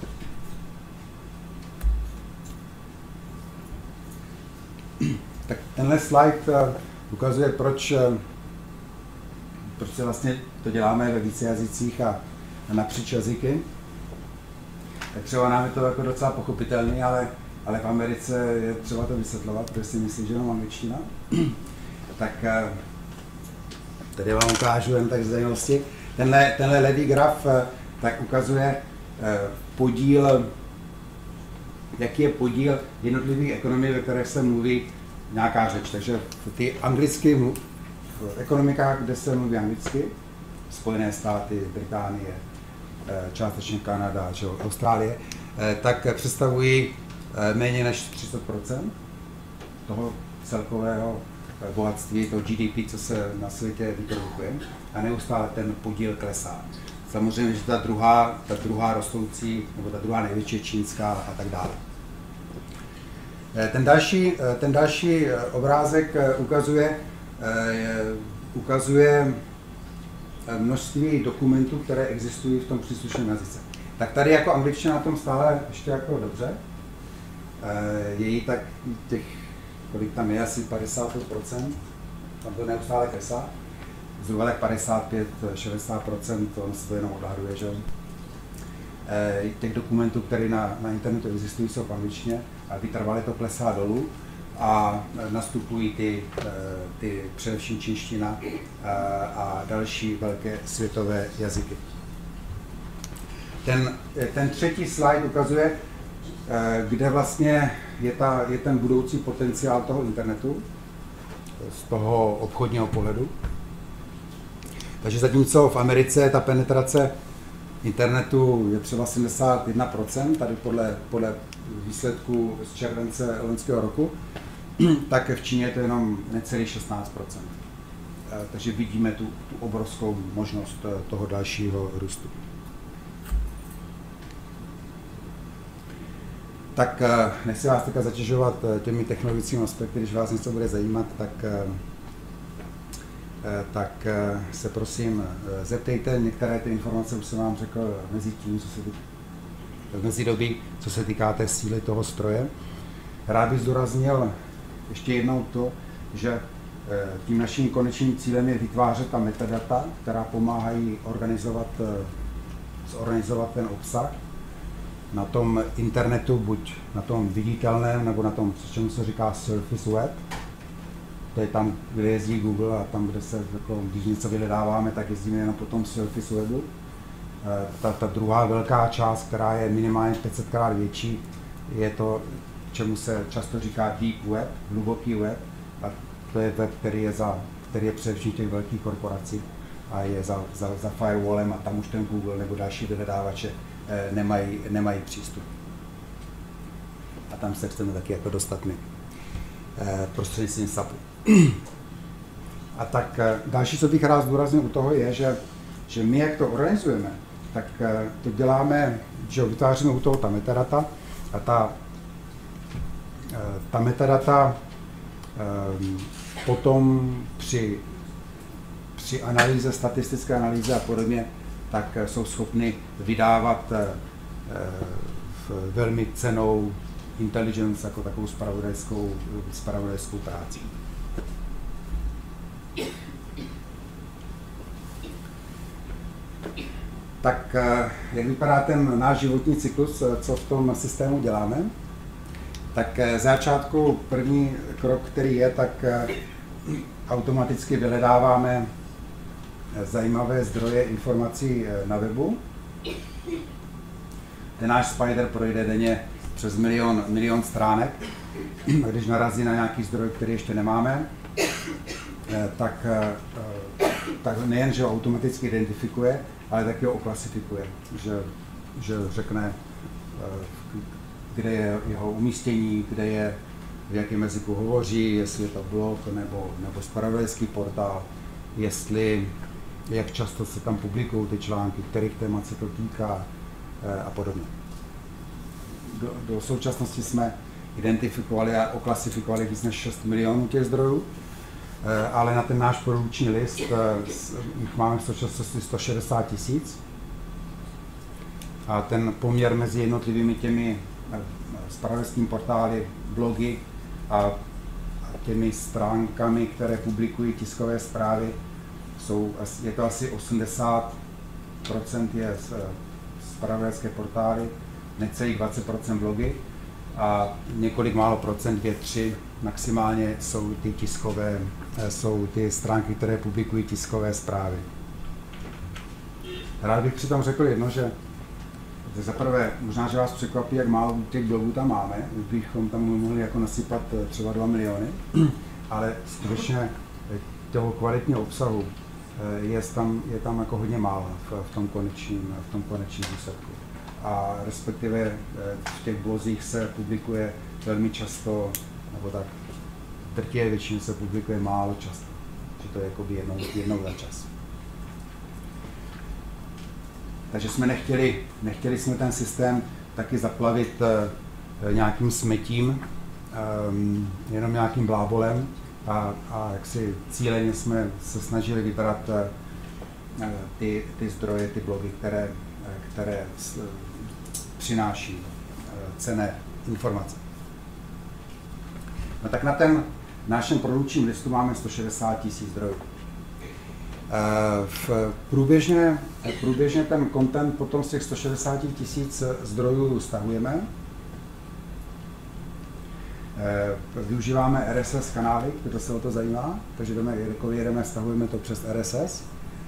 Speaker 1: Tak tenhle slide ukazuje, proč proč se vlastně to děláme ve více jazycích a napříč jazyky. Tak třeba nám je to jako docela pochopitelný, ale, ale v Americe je třeba to vysvětlovat, protože si myslím, že jenom angličtina. Tak tady vám ukážu jen tak z zajímavosti. Tenhle, tenhle levý graf tak ukazuje podíl, jaký je podíl jednotlivých ekonomii, ve kterých se mluví nějaká řeč. Takže ty anglicky v ekonomikách, kde se mluví anglicky, Spojené státy, Británie, částečně Kanada, Austrálie, tak představují méně než třicet procent toho celkového bohatství, toho G D P, co se na světě vyprodukuje, a neustále ten podíl klesá. Samozřejmě, že ta druhá, ta druhá rostoucí, nebo ta druhá největší je čínská a tak dále. Ten další, ten další obrázek ukazuje, ukazuje množství dokumentů, které existují v tom příslušném jazyce. Tak tady jako angličtina na tom stále ještě jako dobře. Je jí tak těch, kolik tam je, asi padesát procent, tam to neustále klesá. zhruba tak padesát pět až šedesát procent, on se to jenom odhaduje, že těch dokumentů, které na, na internetu existují, jsou v angličtině, a vytrvale to klesá dolů a nastupují ty, ty především čínština a další velké světové jazyky. Ten, ten třetí slide ukazuje, kde vlastně je, ta, je ten budoucí potenciál toho internetu z toho obchodního pohledu. Takže zatímco v Americe ta penetrace internetu je třeba sedmdesát jedna procent, tady podle, podle výsledků z července loňského roku, tak v Číně je to jenom necelých šestnáct procent. Takže vidíme tu, tu obrovskou možnost toho dalšího růstu. Tak nechci vás teďka zatěžovat těmi technologickými aspekty, když vás něco bude zajímat, tak, tak se prosím zeptejte. Některé ty informace už jsem vám řekl mezi tím, co se týká, mezi doby, co se týká té síly toho stroje. Rád bych zdůraznil ještě jednou to, že tím naším konečným cílem je vytvářet ta metadata, která pomáhají organizovat, zorganizovat ten obsah na tom internetu, buď na tom viditelném, nebo na tom, čemu se říká Surface Web. To je tam, kde jezdí Google, a tam, kde se, jako, když něco vyhledáváme, tak jezdíme jenom po tom Surface Webu. Ta, ta druhá velká část, která je minimálně pět set krát větší, je to, čemu se často říká Deep Web, hluboký web. A to je web, který je, za, který je především těch velkých korporací a je za, za, za firewallem, a tam už ten Google nebo další vyhledávače eh, nemají, nemají přístup. A tam se chceme taky jako dostat my eh, prostřednictvím SAPu. A tak eh, další, co bych rád zdůraznil u toho, je, že, že my, jak to organizujeme, tak eh, to děláme, že vytváříme u toho ta metadata, a ta, eh, ta metadata eh, potom při, při analýze, statistické analýze a podobně, tak jsou schopny vydávat eh, velmi cennou intelligence jako takovou zpravodajskou, zpravodajskou práci. Tak jak vypadá ten náš životní cyklus, co v tom systému děláme? Tak z začátku první krok, který je, tak automaticky vyhledáváme zajímavé zdroje informací na webu. Ten náš Spider projde denně přes milion, milion stránek. A když narazí na nějaký zdroj, který ještě nemáme, tak, tak nejen, že ho automaticky identifikuje, ale taky ho oklasifikuje, že, že řekne, kde je jeho umístění, kde je, v jakém jazyku hovoří, jestli je to blog nebo, nebo zpravodajský portál, jestli, jak často se tam publikují ty články, kterých témat se to týká a podobně. Do, do současnosti jsme identifikovali a oklasifikovali víc než šest milionů těch zdrojů, ale na ten náš produkční list jich máme v současnosti sto šedesát tisíc. A ten poměr mezi jednotlivými těmi zpravodajskými portály, blogy a těmi stránkami, které publikují tiskové zprávy, jsou, je to asi osmdesát procent je zpravodajské portály, necelých dvacet procent blogy a několik málo procent, dvě, tři maximálně jsou ty tiskové, jsou ty stránky, které publikují tiskové zprávy. Rád bych přitom řekl jedno, že za prvé, možná, že vás překvapí, jak málo těch blogů tam máme, bychom tam mohli jako nasypat třeba dva miliony, ale skutečně toho kvalitního obsahu je tam, je tam jako hodně málo v, v tom konečném, v tom konečném výsledku. A respektive v těch blozích se publikuje velmi často, nebo tak drtivé většině se publikuje málo často, že to je jakoby jednou, jednou za čas. Takže jsme nechtěli, nechtěli jsme ten systém taky zaplavit uh, nějakým smetím, um, jenom nějakým blábolem a, a jaksi cíleně jsme se snažili vybrat uh, ty, ty zdroje, ty blogy, které, které s, uh, přináší uh, cenné informace. No tak na ten našem produkčním listu máme sto šedesát tisíc zdrojů. Uh, V průběžně, průběžně ten content potom z těch sto šedesát tisíc zdrojů stahujeme. Využíváme R S S kanály, kdo se o to zajímá, takže jdeme, když jedeme, stahujeme to přes R S S.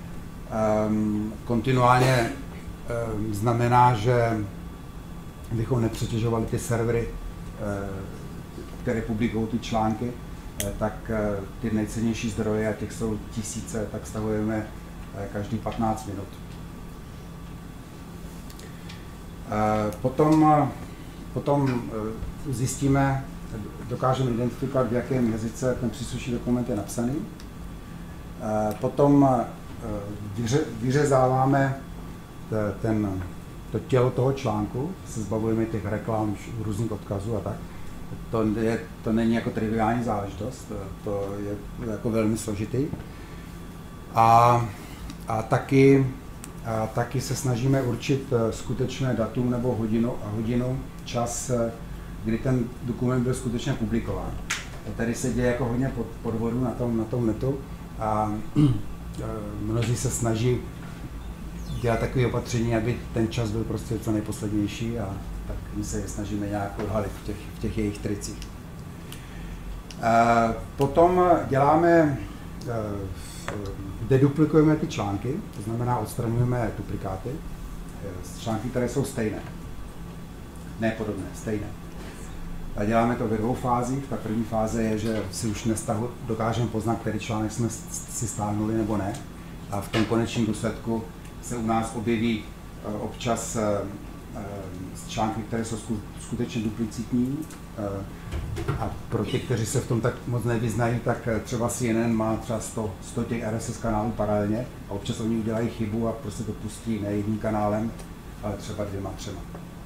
Speaker 1: Kontinuálně znamená, že bychom nepřetěžovali ty servery, které publikují ty články, tak ty nejcennější zdroje, a těch jsou tisíce, tak stahujeme každý patnáct minut. Potom, potom zjistíme, dokážeme identifikovat, v jakém jazyce ten příslušný dokument je napsaný. Potom vyře, vyřezáváme ten, to tělo toho článku, se zbavujeme těch reklam, různých odkazů a tak. To, je, to není jako triviální záležitost, to je jako velmi složitý. A, a, taky, a taky se snažíme určit skutečné datum nebo hodinu a hodinu, čas, kdy ten dokument byl skutečně publikován. Tady se děje jako hodně podvodů na tom, na tom netu a mnozí se snaží dělat takové opatření, aby ten čas byl prostě co nejposlednější, a tak my se je snažíme nějak odhalit v těch, v těch jejich tricích. Potom děláme, deduplikujeme ty články, to znamená odstraňujeme duplikáty, články, které jsou stejné, ne podobné, stejné. A děláme to ve dvou fázích. Ta první fáze je, že si už nestahu, dokážeme poznat, který článek jsme si stáhnuli nebo ne. A v tom konečném důsledku se u nás objeví občas články, které jsou skutečně duplicitní. A pro ty, kteří se v tom tak moc nevyznají, tak třeba C N N má třeba sto, sto těch R S S kanálů paralelně a občas oni udělají chybu a prostě to pustí ne jedním kanálem, ale třeba dvěma, třema.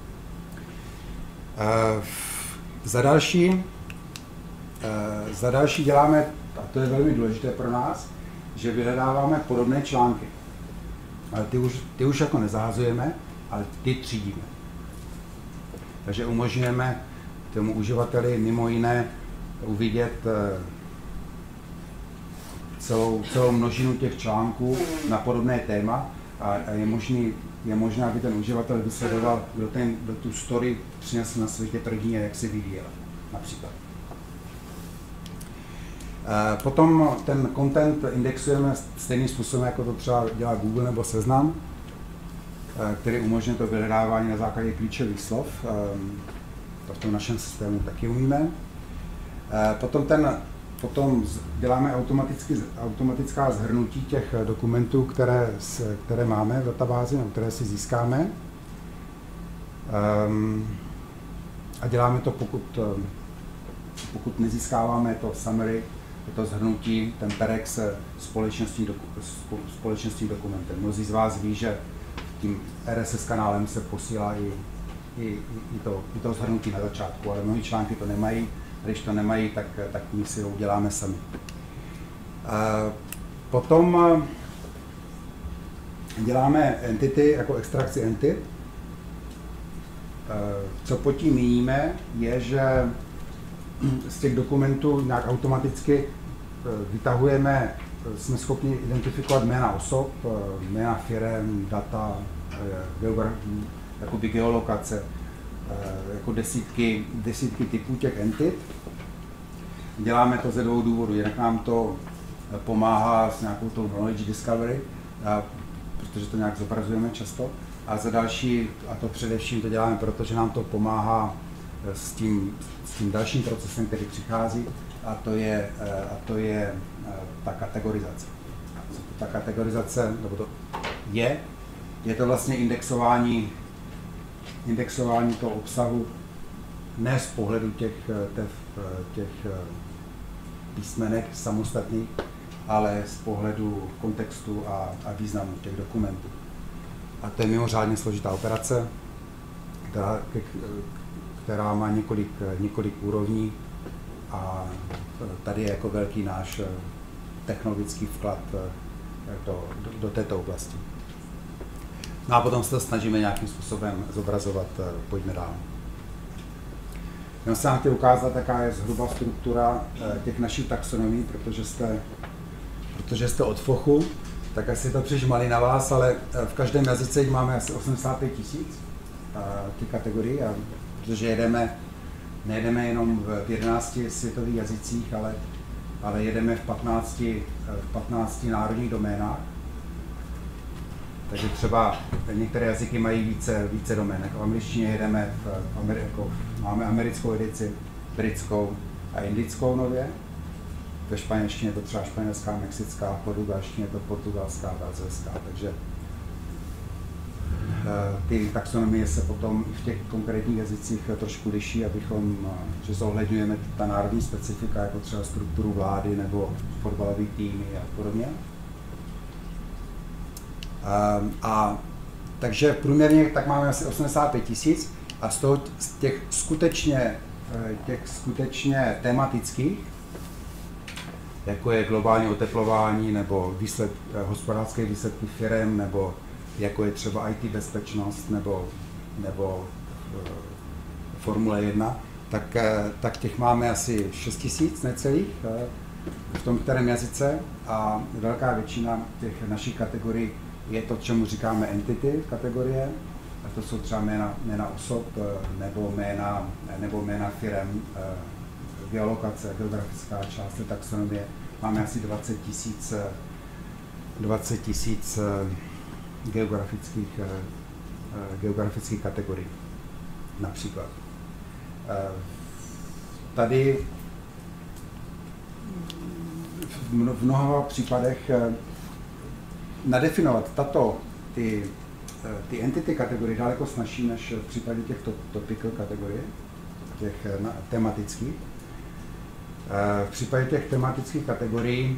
Speaker 1: Za další, za další děláme, a to je velmi důležité pro nás, že vyhledáváme podobné články. Ale ty už, ty už jako nezahazujeme, ale ty třídíme. Takže umožňujeme tomu uživateli mimo jiné uvidět celou, celou množinu těch článků na podobné téma a je možný, je možné, aby ten uživatel vysledoval, kdo, ten, kdo tu story přinesl na světě první a jak se vyvíjela, například. Potom ten content indexujeme stejným způsobem, jako to třeba dělá Google nebo Seznam, který umožňuje to vyhledávání na základě klíčových slov. To v tom našem systému taky umíme. Potom, ten, potom děláme automaticky, automatická shrnutí těch dokumentů, které, které máme v databázi, nebo které si získáme. A děláme to, pokud, pokud nezískáváme to summary, to shrnutí, ten perek se společnostním, doku, společnostním dokumentem. Mnozí z vás ví, že tím R S S kanálem se posílá i, i, i, to, i to shrnutí na začátku, ale mnohé články to nemají. Když to nemají, tak, tak my si ho uděláme sami. Potom děláme entity jako extrakci entit. Co pod tím míníme, je, že z těch dokumentů nějak automaticky vytahujeme, jsme schopni identifikovat jména osob, jména firem, data, jakoby geolokace, jako desítky, desítky typů těch entit. Děláme to ze dvou důvodů. Jednak nám to pomáhá s nějakou tou knowledge discovery, a, protože to nějak zobrazujeme často. A za další, a to především to děláme, protože nám to pomáhá s tím, s tím dalším procesem, který přichází, a to je, a to je ta kategorizace. Ta kategorizace, nebo to je, je to vlastně indexování, indexování toho obsahu ne z pohledu těch, těch, těch písmenek samostatných, ale z pohledu kontextu a, a významu těch dokumentů. A to je mimořádně složitá operace, která, která má několik, několik úrovní, a tady je jako velký náš technologický vklad do, do, do této oblasti. No a potom se to snažíme nějakým způsobem zobrazovat. Pojďme dál. Já jsem vám chtěl ukázat, jaká je zhruba struktura těch našich taxonomí, protože jste, protože jste od F O C U, tak asi je to příliš malý na vás, ale v každém jazyce jich máme asi osmdesát pět tisíc, ty kategorii, a protože jedeme, nejedeme jenom v jedenácti světových jazycích, ale, ale jedeme v patnácti, v patnácti národních doménách. Takže třeba některé jazyky mají více, více domének. V angličtině jedeme, v, v Ameri- jako, máme americkou edici, britskou a indickou nově. Ve španělštině je to třeba španělská, mexická, v portugalštině je to portugalská, brazilská. Takže ty taxonomie se potom i v těch konkrétních jazycích trošku liší, abychom, že zohledňujeme ta národní specifika, jako třeba strukturu vlády nebo fotbalové týmy a podobně. A, a takže průměrně tak máme asi osmdesát pět tisíc a z toho z těch skutečně, těch skutečně tematických, jako je globální oteplování nebo výsled, hospodářské výsledky firem, nebo jako je třeba í té bezpečnost nebo, nebo uh, Formule jedna, tak, uh, tak těch máme asi šest tisíc necelých uh, v tom kterém jazyce a velká většina těch našich kategorií je to, čemu říkáme entity kategorie, a to jsou třeba jména, jména osob uh, nebo jména, nebo jména firem, uh, geolokace, geografická část taxonomie. Máme asi dvacet tisíc dvacet tisíc geografických, geografických kategorií například. Tady v mnoha případech nadefinovat tato, ty, ty entity kategorie daleko snazší než v případě těch topical kategorie, těch tematických. V případě těch tematických kategorií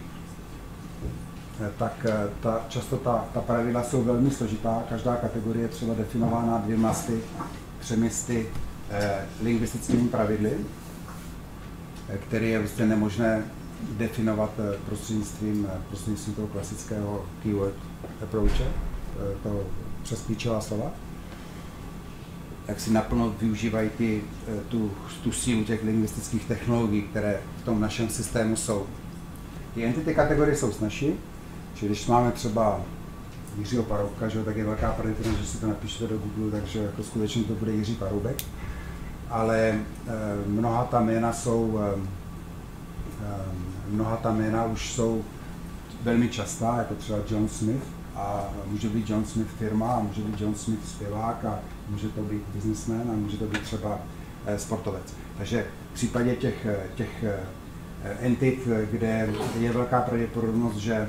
Speaker 1: tak ta, často ta, ta pravidla jsou velmi složitá. Každá kategorie je třeba definována dvěma sty, třemi sty eh, lingvistickými pravidly, eh, které je vlastně nemožné definovat eh, prostřednictvím, eh, prostřednictvím toho klasického keyword approache, eh, toho přes klíčová slova. Jak si naplno využívají ty, eh, tu, tu sílu těch lingvistických technologií, které v tom našem systému jsou. Ty entity kategorie jsou snazší. Čili když máme třeba Jiřího Paroubka, že, tak je velká pravděpodobnost, že si to napíšete do Google, takže jako skutečně to bude Jiří Paroubek. Ale e, mnoha ta jména jsou, e, mnoha ta jména už jsou velmi častá, jako třeba John Smith, a může být John Smith firma, a může být John Smith zpěvák, a může to být businessman, a může to být třeba e, sportovec. Takže v případě těch, těch entit, kde je velká pravděpodobnost, že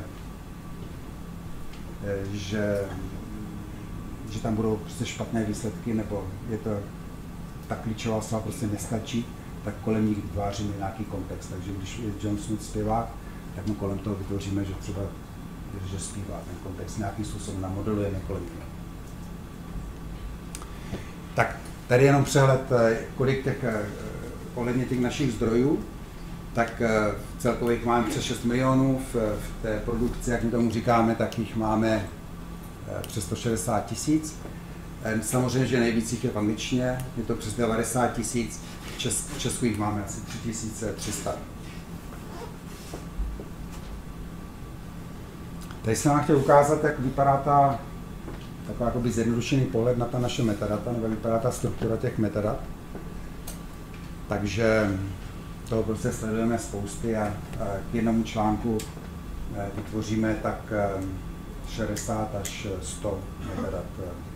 Speaker 1: Že, že tam budou prostě špatné výsledky, nebo je to ta klíčová slova prostě nestačí, tak kolem nich vytváříme nějaký kontext. Takže když je John Smith zpěvák, tak mu kolem toho vytvoříme, že třeba že zpívá. Ten kontext nějakým způsobem namodelujeme kolem něj. Tak tady jenom přehled, kolik těch, ohledně těch našich zdrojů, tak celkově jich máme přes šest milionů, v, v té produkci, jak my tomu říkáme, tak jich máme přes sto šedesát tisíc. Samozřejmě, že nejvíc jich je v angličtině, je to přes devadesát tisíc, v Česku jich máme asi tři tisíce tři sta. Tady jsem vám chtěl ukázat, jak vypadá ta taková jakoby zjednodušený pohled na ta naše metadata, nebo vypadá ta struktura těch metadat. Takže toho prostě sledujeme spousty a, a k jednomu článku vytvoříme tak šedesát až sto metadat.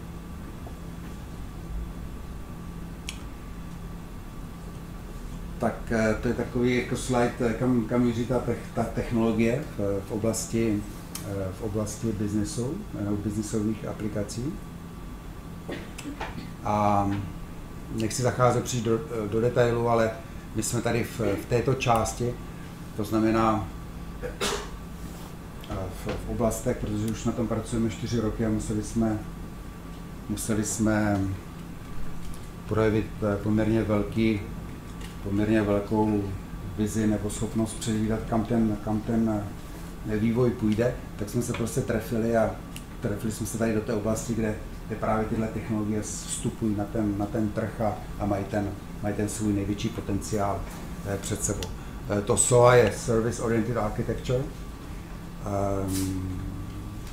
Speaker 1: Tak to je takový jako slide, kam, kam míří ta, ta technologie v, v oblasti, v oblasti biznesu, nebo biznisových aplikací. A nechci zacházet příliš do, do detailu, ale my jsme tady v, v této části, to znamená v, v oblastech, protože už na tom pracujeme čtyři roky a museli jsme, museli jsme projevit poměrně velký, poměrně velkou vizi nebo schopnost předvídat, kam ten, kam ten vývoj půjde, tak jsme se prostě trefili a trefili jsme se tady do té oblasti, kde, kde právě tyhle technologie vstupují na ten, na ten trh a, a mají, ten, mají ten svůj největší potenciál eh, před sebou. Eh, to S O A je Service Oriented Architecture. Um,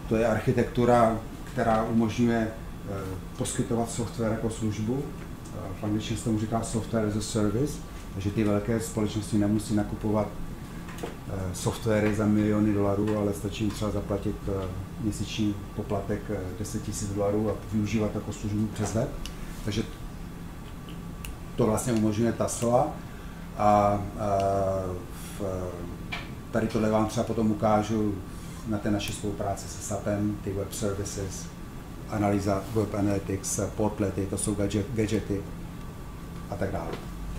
Speaker 1: to je architektura, která umožňuje poskytovat software jako službu. V angličtině se tomu říká software as a service, takže ty velké společnosti nemusí nakupovat softwary za miliony dolarů, ale stačí jim třeba zaplatit měsíční poplatek deset tisíc dolarů a využívat jako službu přes web. Takže to vlastně umožňuje Tesla a, a v, tady tohle vám třeba potom ukážu na té naší spolupráci se SAPem, ty web services, analýza web analytics, portlety, to jsou gadget, gadgety a tak dále.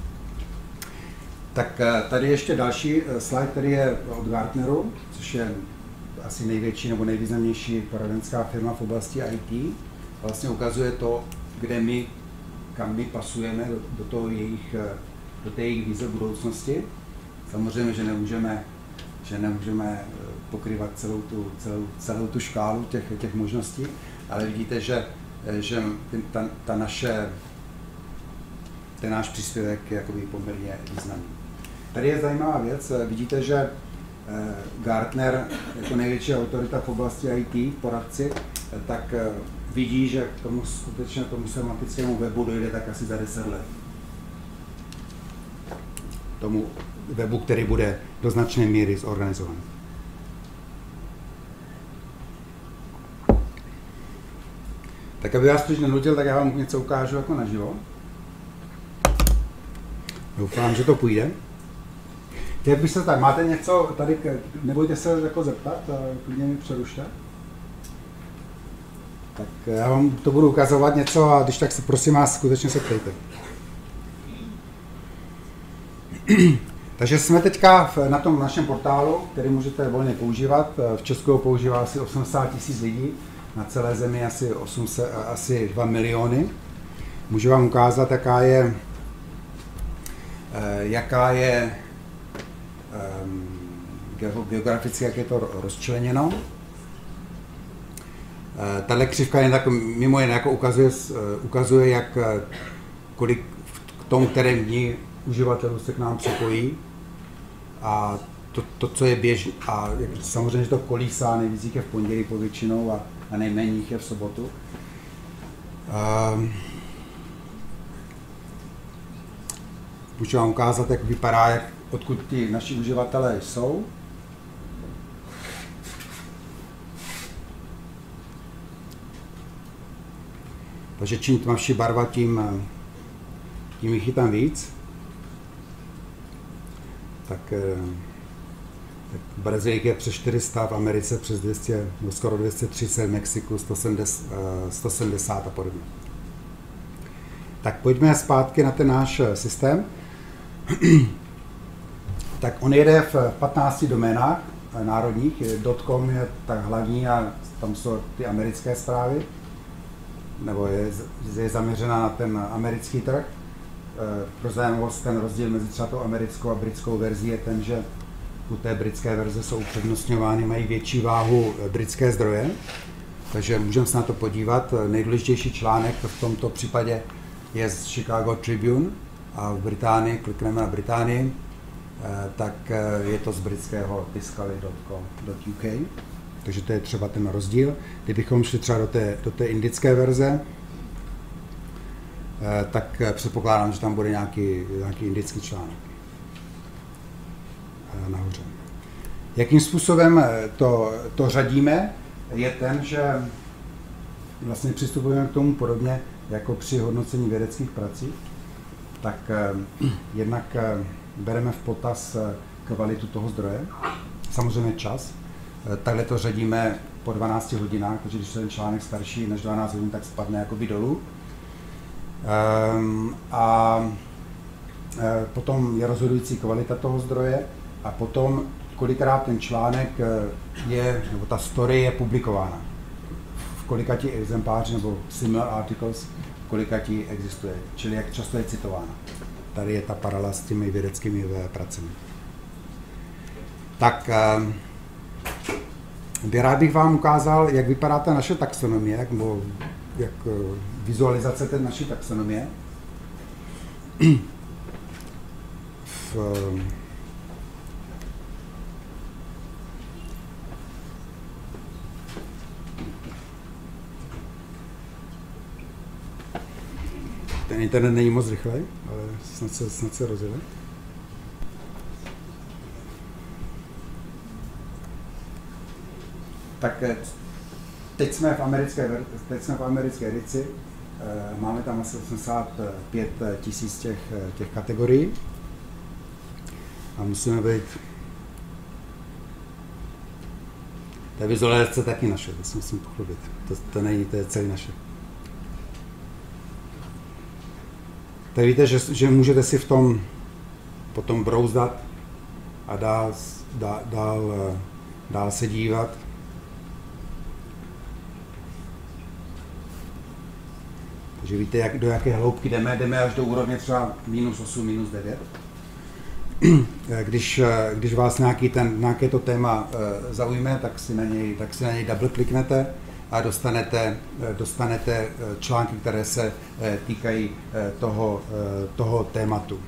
Speaker 1: Tak tady ještě další slide, který je od Gartneru, což je asi největší nebo nejvýznamnější poradenská firma v oblasti í té. Vlastně ukazuje to, kde my, kam my pasujeme do, do, toho jejich, do té jejich vize budoucnosti. Samozřejmě, že nemůžeme, že nemůžeme pokrývat celou tu, celou, celou tu škálu těch, těch možností, ale vidíte, že, že ta, ta naše, ten náš příspěvek je jakoby poměrně významný. Tady je zajímavá věc, vidíte, že Gartner jako největší autorita v oblasti í té, poradci, tak vidí, že k tomu skutečně tomu semantickému webu dojde tak asi za deset let. Tomu webu, který bude do značné míry zorganizovaný. Tak aby vás tož nenutil, tak já vám něco ukážu jako naživo. Doufám, že to půjde. Chtěl bych se tak, máte něco tady, nebojte se jako zeptat, klidně mi přerušte. Tak já vám to budu ukazovat něco a když tak se prosím vás skutečně se ptejte. Takže jsme teďka na tom našem portálu, který můžete volně používat. V Česku ho používá asi osmdesát tisíc lidí, na celé zemi asi, osm set, asi dva miliony. Můžu vám ukázat, jaká je, jaká je geograficky, jak je to rozčleněno. Tahle křivka jen tak mimo jiné jako ukazuje, ukazuje, jak kolik k tomu, kterém dní uživatelů se k nám připojí. A to, to co je běžné, a samozřejmě, že to kolísá, nejvíc je v pondělí povětšinou a, a nejméně je v sobotu. Um, Můžu vám ukázat, jak vypadá, jak, odkud ti naši uživatelé jsou. Takže čím tmavší barva, tím, tím jich je tam víc. Tak, tak v Brazílii je přes čtyři sta, v Americe přes dvě stě, no skoro dvě stě třicet, v Mexiku sto sedmdesát a podobně. Tak pojďme zpátky na ten náš systém. Tak on jede v patnácti doménách národních, .com je tak hlavní a tam jsou ty americké zprávy, nebo je, je zaměřena na ten americký trh. Pro zajímavost, ten rozdíl mezi třeba tou americkou a britskou verzí je ten, že u té britské verze jsou upřednostňovány, mají větší váhu britské zdroje, takže můžeme se na to podívat. Nejdůležitější článek v tomto případě je z Chicago Tribune a v Británii, klikneme na Británii, tak je to z britského tiscali tečka com tečka u k, takže to je třeba ten rozdíl. Kdybychom šli třeba do té, do té indické verze, tak předpokládám, že tam bude nějaký, nějaký indický článek nahoře. Jakým způsobem to, to řadíme, je ten, že vlastně přistupujeme k tomu podobně jako při hodnocení vědeckých prací, tak jednak bereme v potaz kvalitu toho zdroje, samozřejmě čas. Takhle to řadíme po dvanácti hodinách, protože když je ten článek starší než dvanáct hodin, tak spadne jakoby dolů. Um, a e, potom je rozhodující kvalita toho zdroje a potom kolikrát ten článek je, nebo ta story je publikována. V kolikati exempláři nebo similar articles, v kolikati existuje, čili jak často je citována. Tady je ta paralela s těmi vědeckými pracemi. Tak e, rád bych vám ukázal, jak vypadá ta naše taxonomie, jak, jak vizualizace té naší taxonomie. V, ten internet není moc rychlej, ale snad se, snad se rozjede. Tak teď jsme v americké, teď jsme v americké edici, máme tam asi osmdesát pět tisíc těch, těch kategorií a musíme být. Ta vizualizace taky naše, to si musím pochlubit, to, to není, to je celý naše. Tak víte, že, že můžete si v tom potom brouzdat a dál, dál, dál, dál se dívat. Takže víte, jak, do jaké hloubky jdeme, jdeme až do úrovně třeba minus osm, minus devět. Když, když vás nějaký ten, nějaké to téma zaujme, tak si na něj, tak si na něj double kliknete a dostanete, dostanete články, které se týkají toho, toho tématu.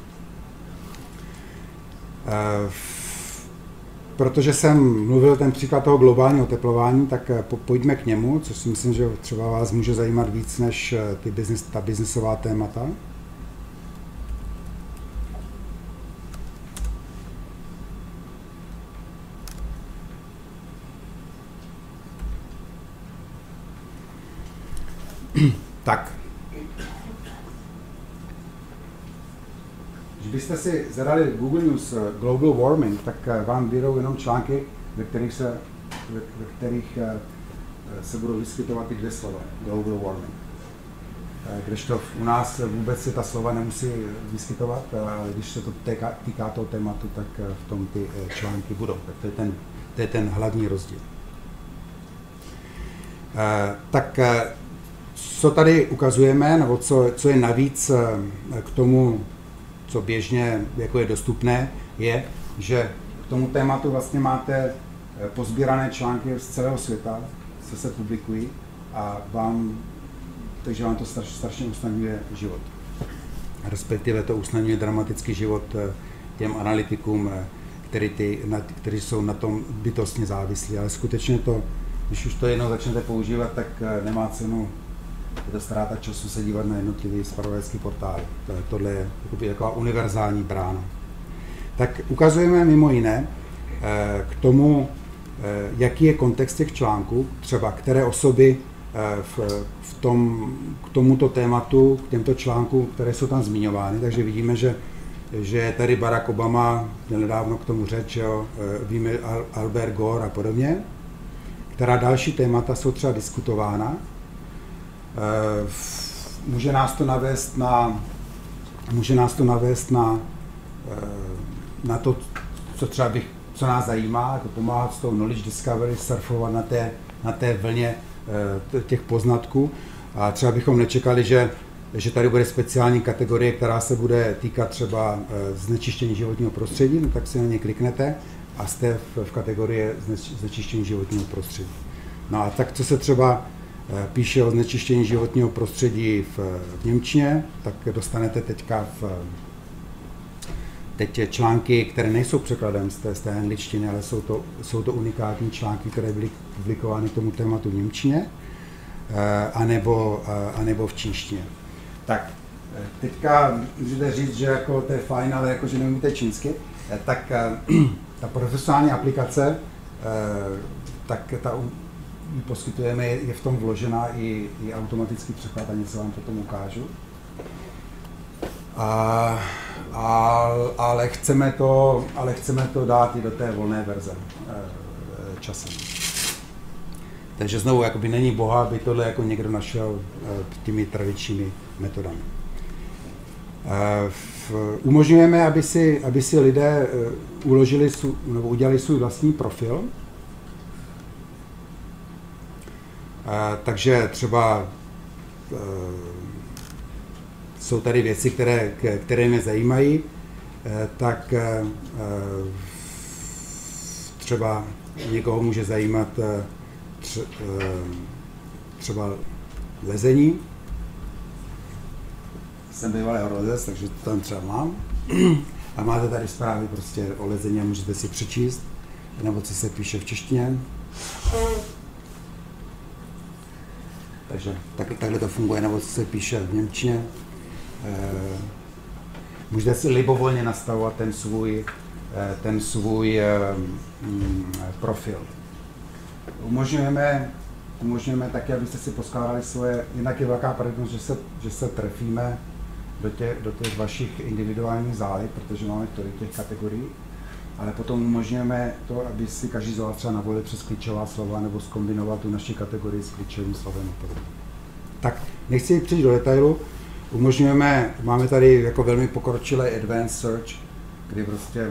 Speaker 1: Protože jsem mluvil ten příklad toho globálního oteplování, tak pojďme k němu, což si myslím, že třeba vás může zajímat víc než ty business, ta biznisová témata. Tak. Když byste si zadali Google News Global Warming, tak vám vyjdou jenom články, ve kterých se, ve, ve kterých se budou vyskytovat ty dvě slova, Global Warming. Kdežto u nás vůbec se ta slova nemusí vyskytovat, ale když se to týká, týká toho tématu, tak v tom ty články budou. Tak to je ten, to je ten hlavní rozdíl. Tak co tady ukazujeme, nebo co, co je navíc k tomu, co běžně jako je dostupné, je, že k tomu tématu vlastně máte pozbírané články z celého světa, co se publikují a vám, takže vám to straš, strašně usnadňuje život. Respektive to usnadňuje dramatický život těm analytikům, který, ty, který jsou na tom bytostně závislí, ale skutečně to, když už to jednou začnete používat, tak nemá cenu. Je to ztráta času se dívat na jednotlivý zpravodajský portály. Tohle je taková univerzální brána. Tak ukazujeme mimo jiné k tomu, jaký je kontext těch článků, třeba které osoby v, v tom, k tomuto tématu, k těmto článkům, které jsou tam zmiňovány. Takže vidíme, že, že je tady Barack Obama, měl nedávno k tomu řeč, jo, víme Albert Gore a podobně, která další témata jsou třeba diskutována. Může nás to navést na, může nás to navést na, na to, co třeba bych, co nás zajímá, jako pomáhat s tou knowledge discovery, surfovat na té, na té vlně těch poznatků. A třeba bychom nečekali, že, že tady bude speciální kategorie, která se bude týkat třeba znečištění životního prostředí, no tak si na ně kliknete a jste v, v kategorii znečištění životního prostředí. No a tak co se třeba píše o znečištění životního prostředí v, v němčině, tak dostanete teďka v, teď články, které nejsou překladem z té, z té angličtiny, ale jsou to, jsou to unikátní články, které byly publikovány k tomu tématu v němčině, anebo, anebo v čínštině. Tak, teďka můžete říct, že jako to je fajn, ale jako, že neumíte čínsky, tak ta profesionální aplikace, tak ta poskytujeme, je v tom vložená i, i automatický překlad a něco vám potom ukážu. A, a, ale, chceme to, ale chceme to dát i do té volné verze e, časem. Takže znovu, jakoby není boha, aby tohle jako někdo našel e, těmi tradičními metodami. E, v, umožňujeme, aby si, aby si lidé e, uložili nebo udělali svůj vlastní profil. Uh, takže třeba uh, jsou tady věci, které, které mě zajímají, uh, tak uh, třeba někoho může zajímat uh, tř, uh, třeba lezení. Jsem bývalý horolezec, takže to tam třeba mám. A máte tady zprávy prostě o lezení a můžete si přečíst, nebo co se píše v češtině. Takže tak, takhle to funguje, nebo co se píše v němčině. můžete si libovolně nastavovat ten svůj, ten svůj profil. Umožňujeme, umožňujeme taky, abyste si poskládali svoje, jinak je velká pravděpodobnost, že se, že se trefíme do těch, do těch vašich individuálních zálib, protože máme tolik těch kategorií, ale potom umožňujeme to, aby si každý z vás třeba navolil přes klíčová slova nebo zkombinovat tu naši kategorii s klíčovým slovem. Tak nechci jít přijít do detailu, umožňujeme, máme tady jako velmi pokročilý advanced search, kdy prostě,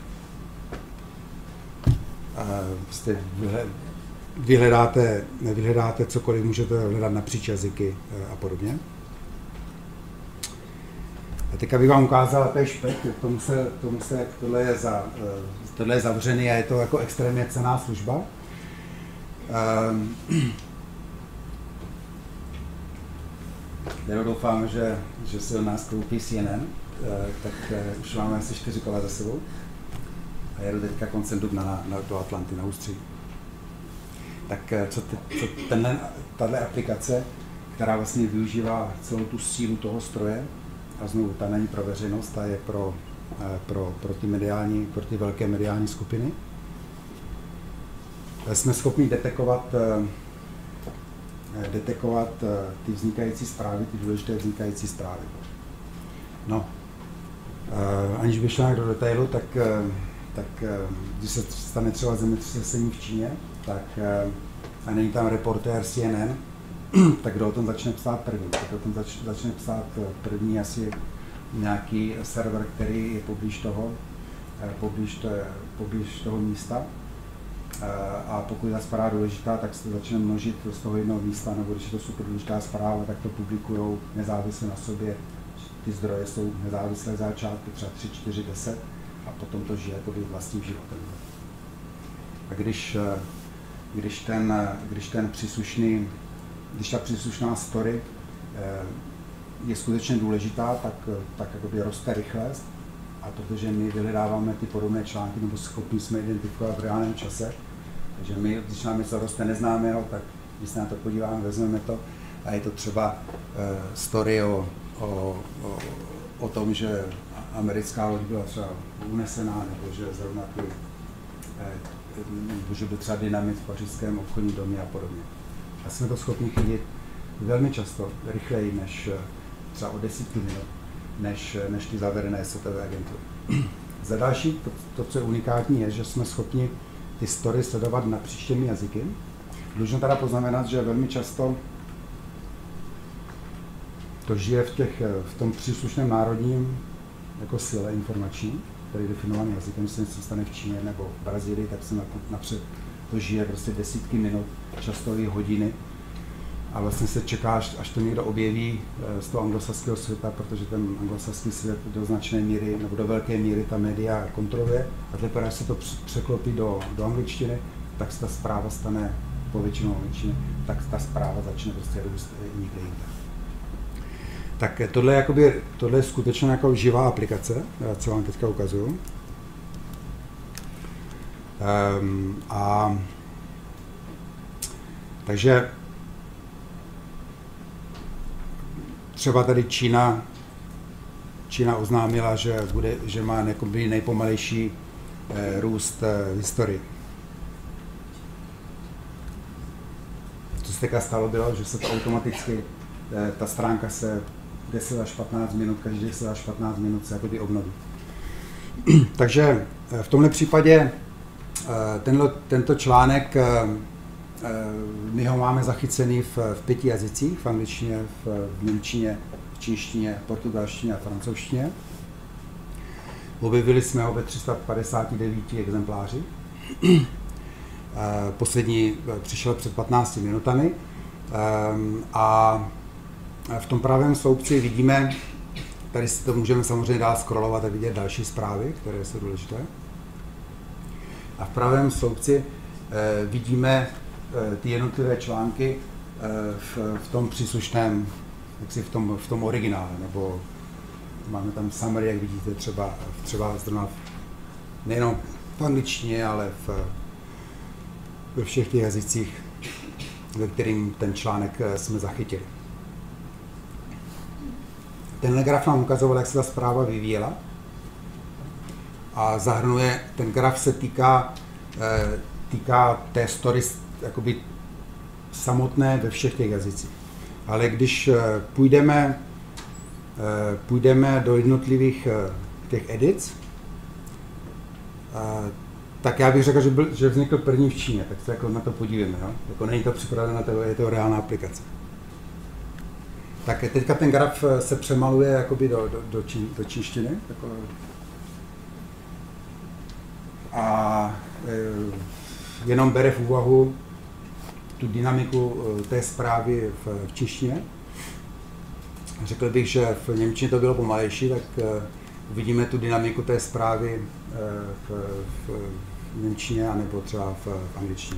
Speaker 1: uh, prostě vyhledáte, vyhledáte cokoliv, můžete hledat napříč jazyky uh, a podobně. A teď bych vám ukázal ten špek, tomu se, tomu se, tohle, je za, tohle je zavřený a je to jako extrémně cenná služba. Já doufám, že, že si od nás koupí C N N, tak už máme asi čtyři kola za sebou a jedu teďka koncem dubna na, na, do Atlanty, na ústří. Tak co, ty, co tenhle, tahle aplikace, která vlastně využívá celou tu sílu toho stroje, a znovu, ta není pro veřejnost, ta je pro, pro, pro, ty mediální, pro ty velké mediální skupiny. Jsme schopni detekovat, detekovat ty vznikající zprávy, ty důležité vznikající zprávy. No, aniž bych šel do detailu, tak, tak když se stane třeba zemětřesení v Číně, tak a není tam reportér C N N, tak kdo o tom začne psát první? Tak o tom zač, začne psát první asi nějaký server, který je poblíž toho, poblíž, to, poblíž toho místa. A pokud je ta zpráva důležitá, tak se to začne množit z toho jednoho místa, nebo když je to super důležitá zpráva, tak to publikují nezávisle na sobě. Ty zdroje jsou nezávislé začátky, třeba tři, čtyři, deset, a potom to žije vlastním životem. A když, když, ten, když ten příslušný Když ta příslušná story je skutečně důležitá, tak, tak jakoby roste rychlost. A protože my vyhledáváme ty podobné články, nebo schopni jsme identifikovat v reálném čase, takže my, když nám něco roste neznámého, tak když se na to podíváme, vezmeme to a je to třeba uh, story o, o, o, o tom, že americká loď byla třeba unesená, nebo že zrovna ty, nebo že byl třeba dynamit v pařížském obchodním domě a podobně. A jsme to schopni chytit velmi často, rychleji než třeba o desítky minut, než, než ty zavedené světové agentury. Za další, to, to, co je unikátní, je, že jsme schopni ty story sledovat napříč těmi jazyky. Dlužno teda poznamenat, že velmi často to žije v, těch, v tom příslušném národním jako sile informační, který je definovaný jazykem, když se něco stane v Číně nebo v Brazílii, tak se napřed to žije prostě desítky minut, často i hodiny. A vlastně se čeká, až to někdo objeví z toho anglosaského světa, protože ten anglosaský svět do značné míry nebo do velké míry ta média kontroluje. A teprve, až se to překlopí do, do angličtiny, tak se ta zpráva stane povětšinou angličtiny, tak ta zpráva začne prostě růst někde jinde. Tak tohle je, jakoby, tohle je skutečně jako živá aplikace, co vám teďka ukazuju. Um, a takže třeba tady Čína, Čína oznámila, že, bude, že má nejpomalejší eh, růst eh, v historii. Co se teďka stalo bylo, že se to automaticky, eh, ta stránka se deset až patnáct minut, každý deset až patnáct minut se jakoby obnoví. Takže eh, v tomhle případě Tenhle, tento článek, my ho máme zachycený v, v pěti jazycích, v angličtině, v, v němčině, v čínštině, portugalštině a francouzštině. Objevili jsme ho ve tři sta padesáti devíti exempláři. Poslední přišel před patnácti minutami. A v tom pravém sloupci vidíme, tady si to můžeme samozřejmě dál scrollovat a vidět další zprávy, které jsou důležité. A v pravém sloupci eh, vidíme eh, ty jednotlivé články eh, v, v tom příslušném, jaksi v tom, v tom originále, nebo máme tam summary, jak vidíte, třeba, třeba zrovna nejenom v angličtině, ale v, ve všech těch jazycích, ve kterým ten článek jsme zachytili. tenhle graf nám ukazoval, jak se ta zpráva vyvíjela. A zahrnuje, ten graf se týká, týká té story jakoby samotné ve všech těch jazycích. Ale když půjdeme, půjdeme do jednotlivých těch edits, tak já bych řekl, že, byl, že vznikl první v Číně, tak se jako na to podívejme. Jo? Jako není to připravené na to, je to reálná aplikace. Tak teďka ten graf se přemaluje jakoby do, do, do, čín, do čínštiny. Jako, a e, jenom bere v úvahu tu dynamiku e, té zprávy v, v češtině. Řekl bych, že v němčině to bylo pomalejší, tak e, uvidíme tu dynamiku té zprávy e, v, v, v němčině anebo třeba v, v angličtině.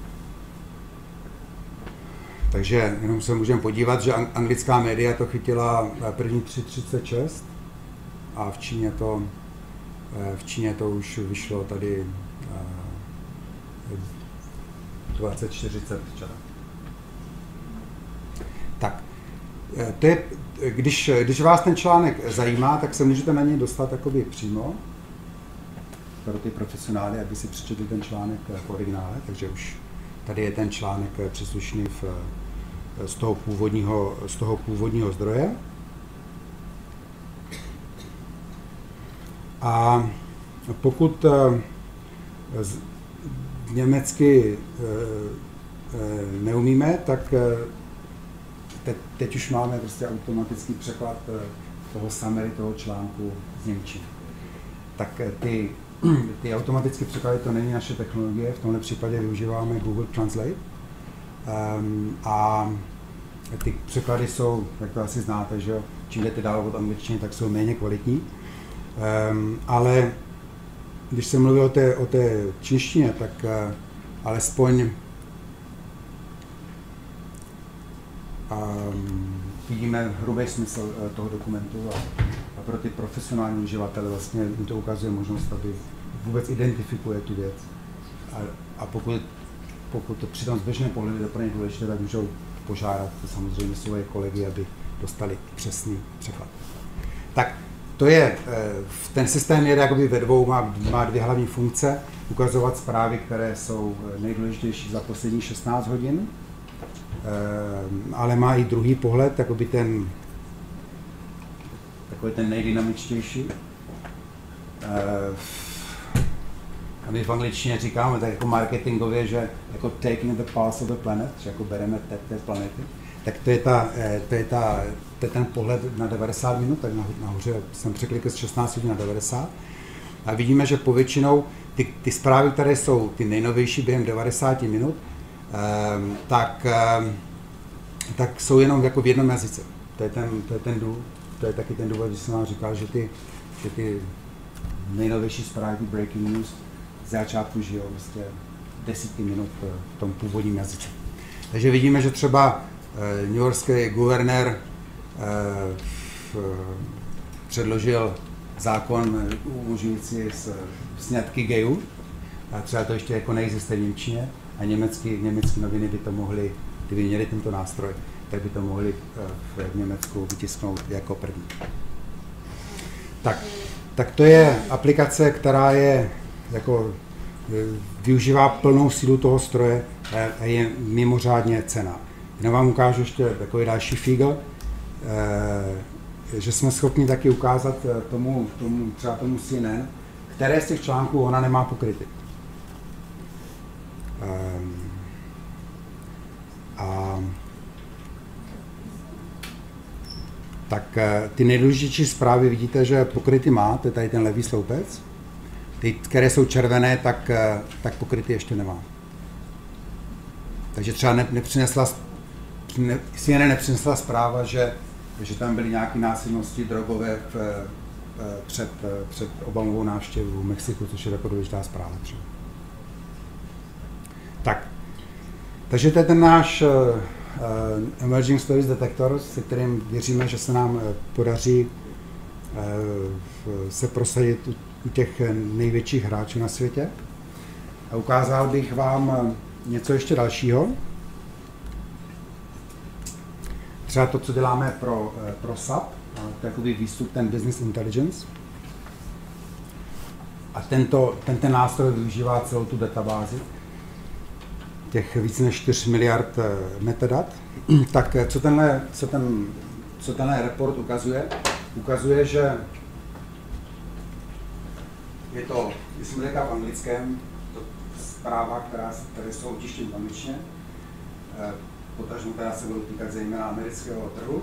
Speaker 1: Takže jenom se můžeme podívat, že anglická média to chytila první tři třicet šest a v Číně to, v Číně to už vyšlo tady dvacet čtyřicet včera. Tak, to je, když, když vás ten článek zajímá, tak se můžete na něj dostat jakoby přímo pro ty profesionály, aby si přečetli ten článek v originále, takže už tady je ten článek příslušný v, z, toho původního, z toho původního zdroje. A pokud z, německy neumíme, tak te, teď už máme prostě automatický překlad toho summary, toho článku z němčiny. Tak ty, ty automatické překlady, to není naše technologie, v tomhle případě využíváme Google Translate. Um, a ty překlady jsou, jak to asi znáte, že čím jdete dál od angličtiny, tak jsou méně kvalitní. Um, ale když se mluví o té, o té čínštině, tak uh, alespoň um, vidíme hrubý smysl uh, toho dokumentu a, a pro ty profesionální uživatele vlastně jim to ukazuje možnost, aby vůbec identifikuje tu věc. A, a pokud, pokud to při tom zběžném pohledu je pro ně důležité, tak můžou požádat samozřejmě svoje kolegy, aby dostali přesný překlad. Tak to je, ten systém je jakoby ve dvou, má, má dvě hlavní funkce, ukazovat zprávy, které jsou nejdůležitější za poslední šestnáct hodin, ale má i druhý pohled, jakoby ten, takový ten nejdynamičtější. A my v angličtině říkáme tak jako marketingově, že jako taking the pulse of the planet, že jako bereme tep té planety, tak to je, ta, to, je ta, to je ten pohled na devadesát minut, tak nahoře jsem překlikl z šestnáct hodin na devadesát. A vidíme, že povětšinou ty, ty zprávy, které jsou ty nejnovější během devadesát minut, um, tak, um, tak jsou jenom jako v jednom jazyce. To je, ten, to, je ten důvod, to je taky ten důvod, když jsem vám říkal, že ty, že ty nejnovější zprávy, breaking news, z začátku žijou vlastně desítky minut v tom původním jazyce. Takže vidíme, že třeba New Yorkský guvernér předložil zákon umožňující sňatky gayů, a třeba to ještě jako neexistuje v němčině, a německý, německé noviny by to mohly, kdyby měli tento nástroj, tak by to mohli v Německu vytisknout jako první. Tak, tak to je aplikace, která je jako využívá plnou sílu toho stroje a je mimořádně cenná. Já vám ukážu ještě takový další fígl, že jsme schopni taky ukázat tomu, tomu, třeba tomu C N N, které z těch článků ona nemá pokryty. A tak ty nejdůležitější zprávy vidíte, že pokryty má, to je tady ten levý sloupec. Ty, které jsou červené, tak, tak pokryty ještě nemá. Takže třeba ne, nepřinesla, ne, C N N nepřinesla zpráva, že, že tam byly nějaké násilnosti drogové v, před, před Obamovou návštěvou v Mexiku, což je jako důležitá zpráva třeba. Tak, takže to je ten náš uh, Emerging Stories Detector, se kterým věříme, že se nám podaří uh, se prosadit u těch největších hráčů na světě. A ukázal bych vám něco ještě dalšího. Třeba to, co děláme pro, pro S A P. to je jakoby výstup, ten business intelligence. A tento, ten, ten nástroj využívá celou tu databázi, těch více než čtyři miliard metadat. Tak co tenhle, co, ten, co tenhle report ukazuje? Ukazuje, že je to, když jsme říkali v anglickém, to zpráva, která, které jsou otištěny v angličtině, potažmo teda se budou týkat zejména amerického trhu.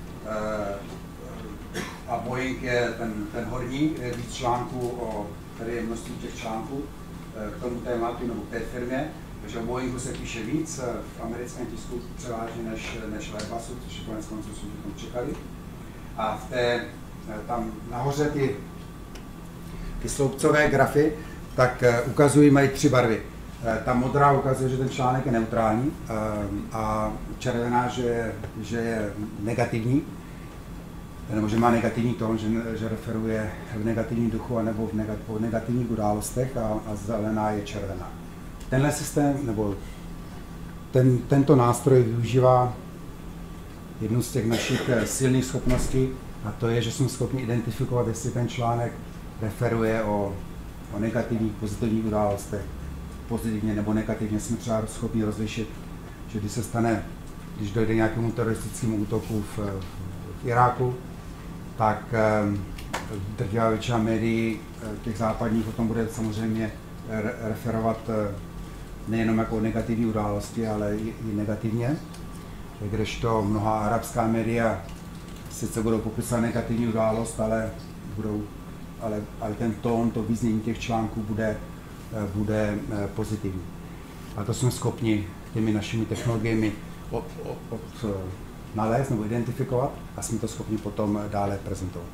Speaker 1: A Boeing je ten, ten horní, je víc článků, o, tady je množství těch článků k tomu tématu nebo k té firmě, takže o Boeingu se píše víc v americkém tisku převážně než, než v Airbusu, což je konec konců jsme tam čekali. A v té, tam nahoře ty, ty sloupcové grafy, tak ukazují, mají tři barvy. Ta modrá ukazuje, že ten článek je neutrální a červená, že, že je negativní, nebo že má negativní tón, že, že referuje v negativním duchu anebo v negat, o negativních událostech a, a zelená je červená. Tenhle systém, nebo ten, tento nástroj využívá jednu z těch našich silných schopností a to je, že jsme schopni identifikovat, jestli ten článek referuje o, o negativních, pozitivních událostech. Pozitivně nebo negativně jsme třeba schopni rozlišit, že když se stane, když dojde nějakému teroristickému útoku v, v Iráku, tak drtivá většina médií těch západních o tom bude samozřejmě re referovat nejenom jako negativní události, ale i, i negativně. Kdežto mnoha arabská média sice budou popisovat negativní událost, ale, budou, ale, ale ten tón, to význění těch článků bude, bude pozitivní. A to jsme schopni těmi našimi technologiemi od, od, od, nalézt nebo identifikovat a jsme to schopni potom dále prezentovat.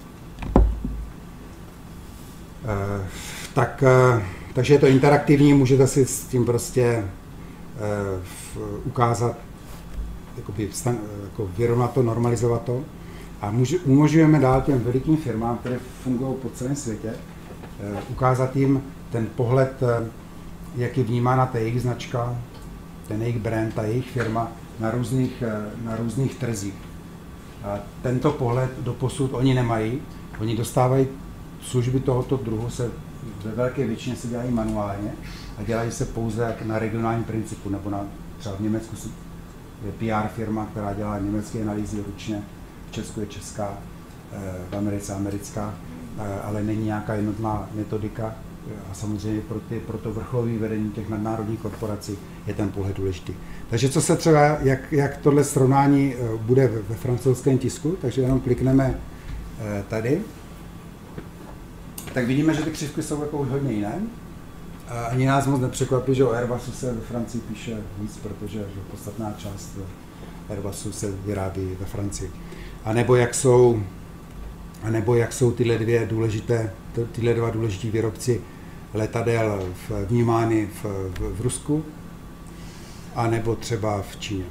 Speaker 1: E, tak, e, takže je to interaktivní, můžete si s tím prostě e, v, ukázat, jakoby, stan, jako vyrovnat to, normalizovat to a může, umožňujeme dál těm velikým firmám, které fungují po celém světě, e, ukázat jim ten pohled, e, jak je vnímána ta jejich značka, ten jejich brand, ta jejich firma na různých, na různých trzích. A tento pohled doposud oni nemají, oni dostávají služby tohoto druhu, se ve velké většině se dělají manuálně a dělají se pouze na regionálním principu, nebo na, třeba v Německu je P R firma, která dělá německé analýzy ručně, v Česku je česká, v Americe americká, ale není nějaká jednotná metodika a samozřejmě pro, ty, pro to vrcholové vedení těch nadnárodních korporací je ten pohled důležitý. Takže co se třeba, jak, jak tohle srovnání bude ve, ve francouzském tisku, takže jenom klikneme tady, tak vidíme, že ty křivky jsou jako hodně jiné. A ani nás moc nepřekvapí, že o Airbusu se ve Francii píše víc, protože podstatná část Airbusu se vyrábí ve Francii. A nebo jak jsou, a nebo jak jsou tyhle dvě důležité, tyhle dva důležití výrobci letadel vnímány v, v, v Rusku, a nebo třeba v Číně.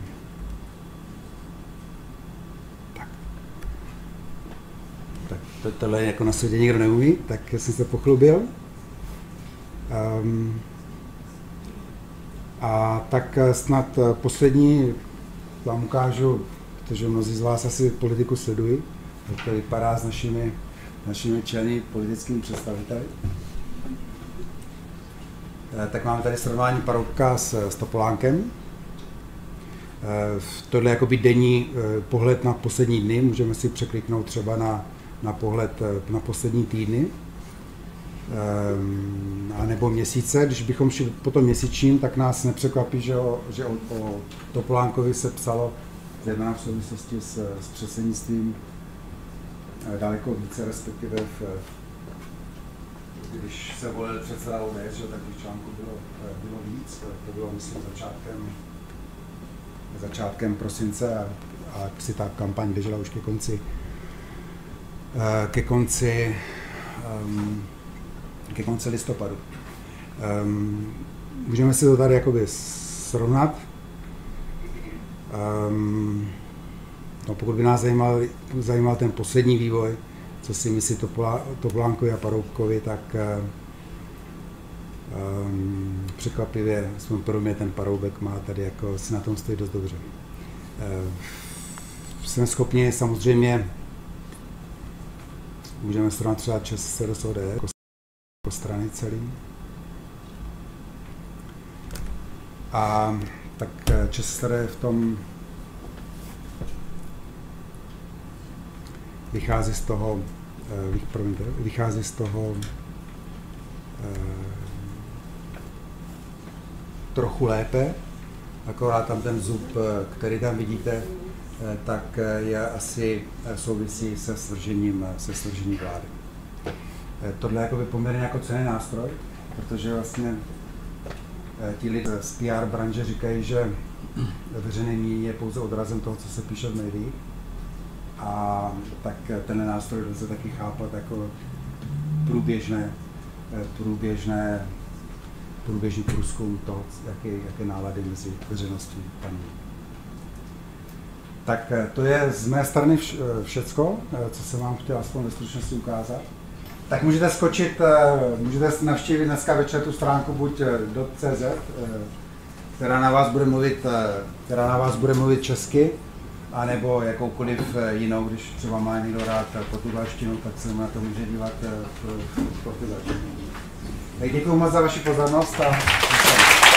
Speaker 1: Tak. Tak to, tohle jako na světě nikdo neumí, tak jsem se pochlubil. Um, a tak snad poslední vám ukážu, protože mnozí z vás asi politiku sledují, jak to vypadá s našimi, našimi čelní politickými představiteli. Tak máme tady srovnání Paroubka s, s Topolánkem. Tohle je jakoby denní pohled na poslední dny, můžeme si překliknout třeba na, na pohled na poslední týdny. A nebo měsíce, když bychom šli po tom měsíčním, tak nás nepřekvapí, že o, že o, o Topolánkovi se psalo zejména v souvislosti s, s předsednictvím daleko více, respektive v, když se volil předseda O D S, tak těch článků bylo, bylo víc, to bylo myslím začátkem, začátkem prosince a, a si ta kampaň běžela už ke konci, ke konci, um, ke konci listopadu. Um, můžeme si to tady jakoby srovnat. Um, no, pokud by nás zajímal, zajímal ten poslední vývoj, co si myslí Topolánkovi a Paroubkovi, tak um, překvapivě, aspoň pro mě ten Paroubek má tady jako si na tom stojí dost dobře. Uh, jsme schopni samozřejmě Můžeme srovnat třeba ČSSD s O D S jako strany celý. A tak ČSSD v tom vychází z toho, promiňte, vychází z toho eh, trochu lépe, akorát tam ten zub, který tam vidíte, eh, tak je asi souvisí se svržením, se svržením vlády. Eh, tohle je jakoby poměrně jako cenný nástroj, protože vlastně eh, ti lidé z P R branže říkají, že veřejné mínění je pouze odrazem toho, co se píše v médiích. A tak ten nástroj lze taky chápat jako průběžné, průběžné, průběžný průzkum toho, jaké, jaké nálady mezi veřejností paní. Tak to je z mé strany všecko, co jsem vám chtěl aspoň ve stručnosti ukázat. Tak můžete skočit, můžete navštívit dneska večer tu stránku buď .cz, která na vás bude mluvit, která na vás bude mluvit česky, anebo jakoukoliv jinou, když třeba má někdo rád portugalštinu, tak se na to může dívat v portugalštině. Tak děkuji moc za vaši pozornost a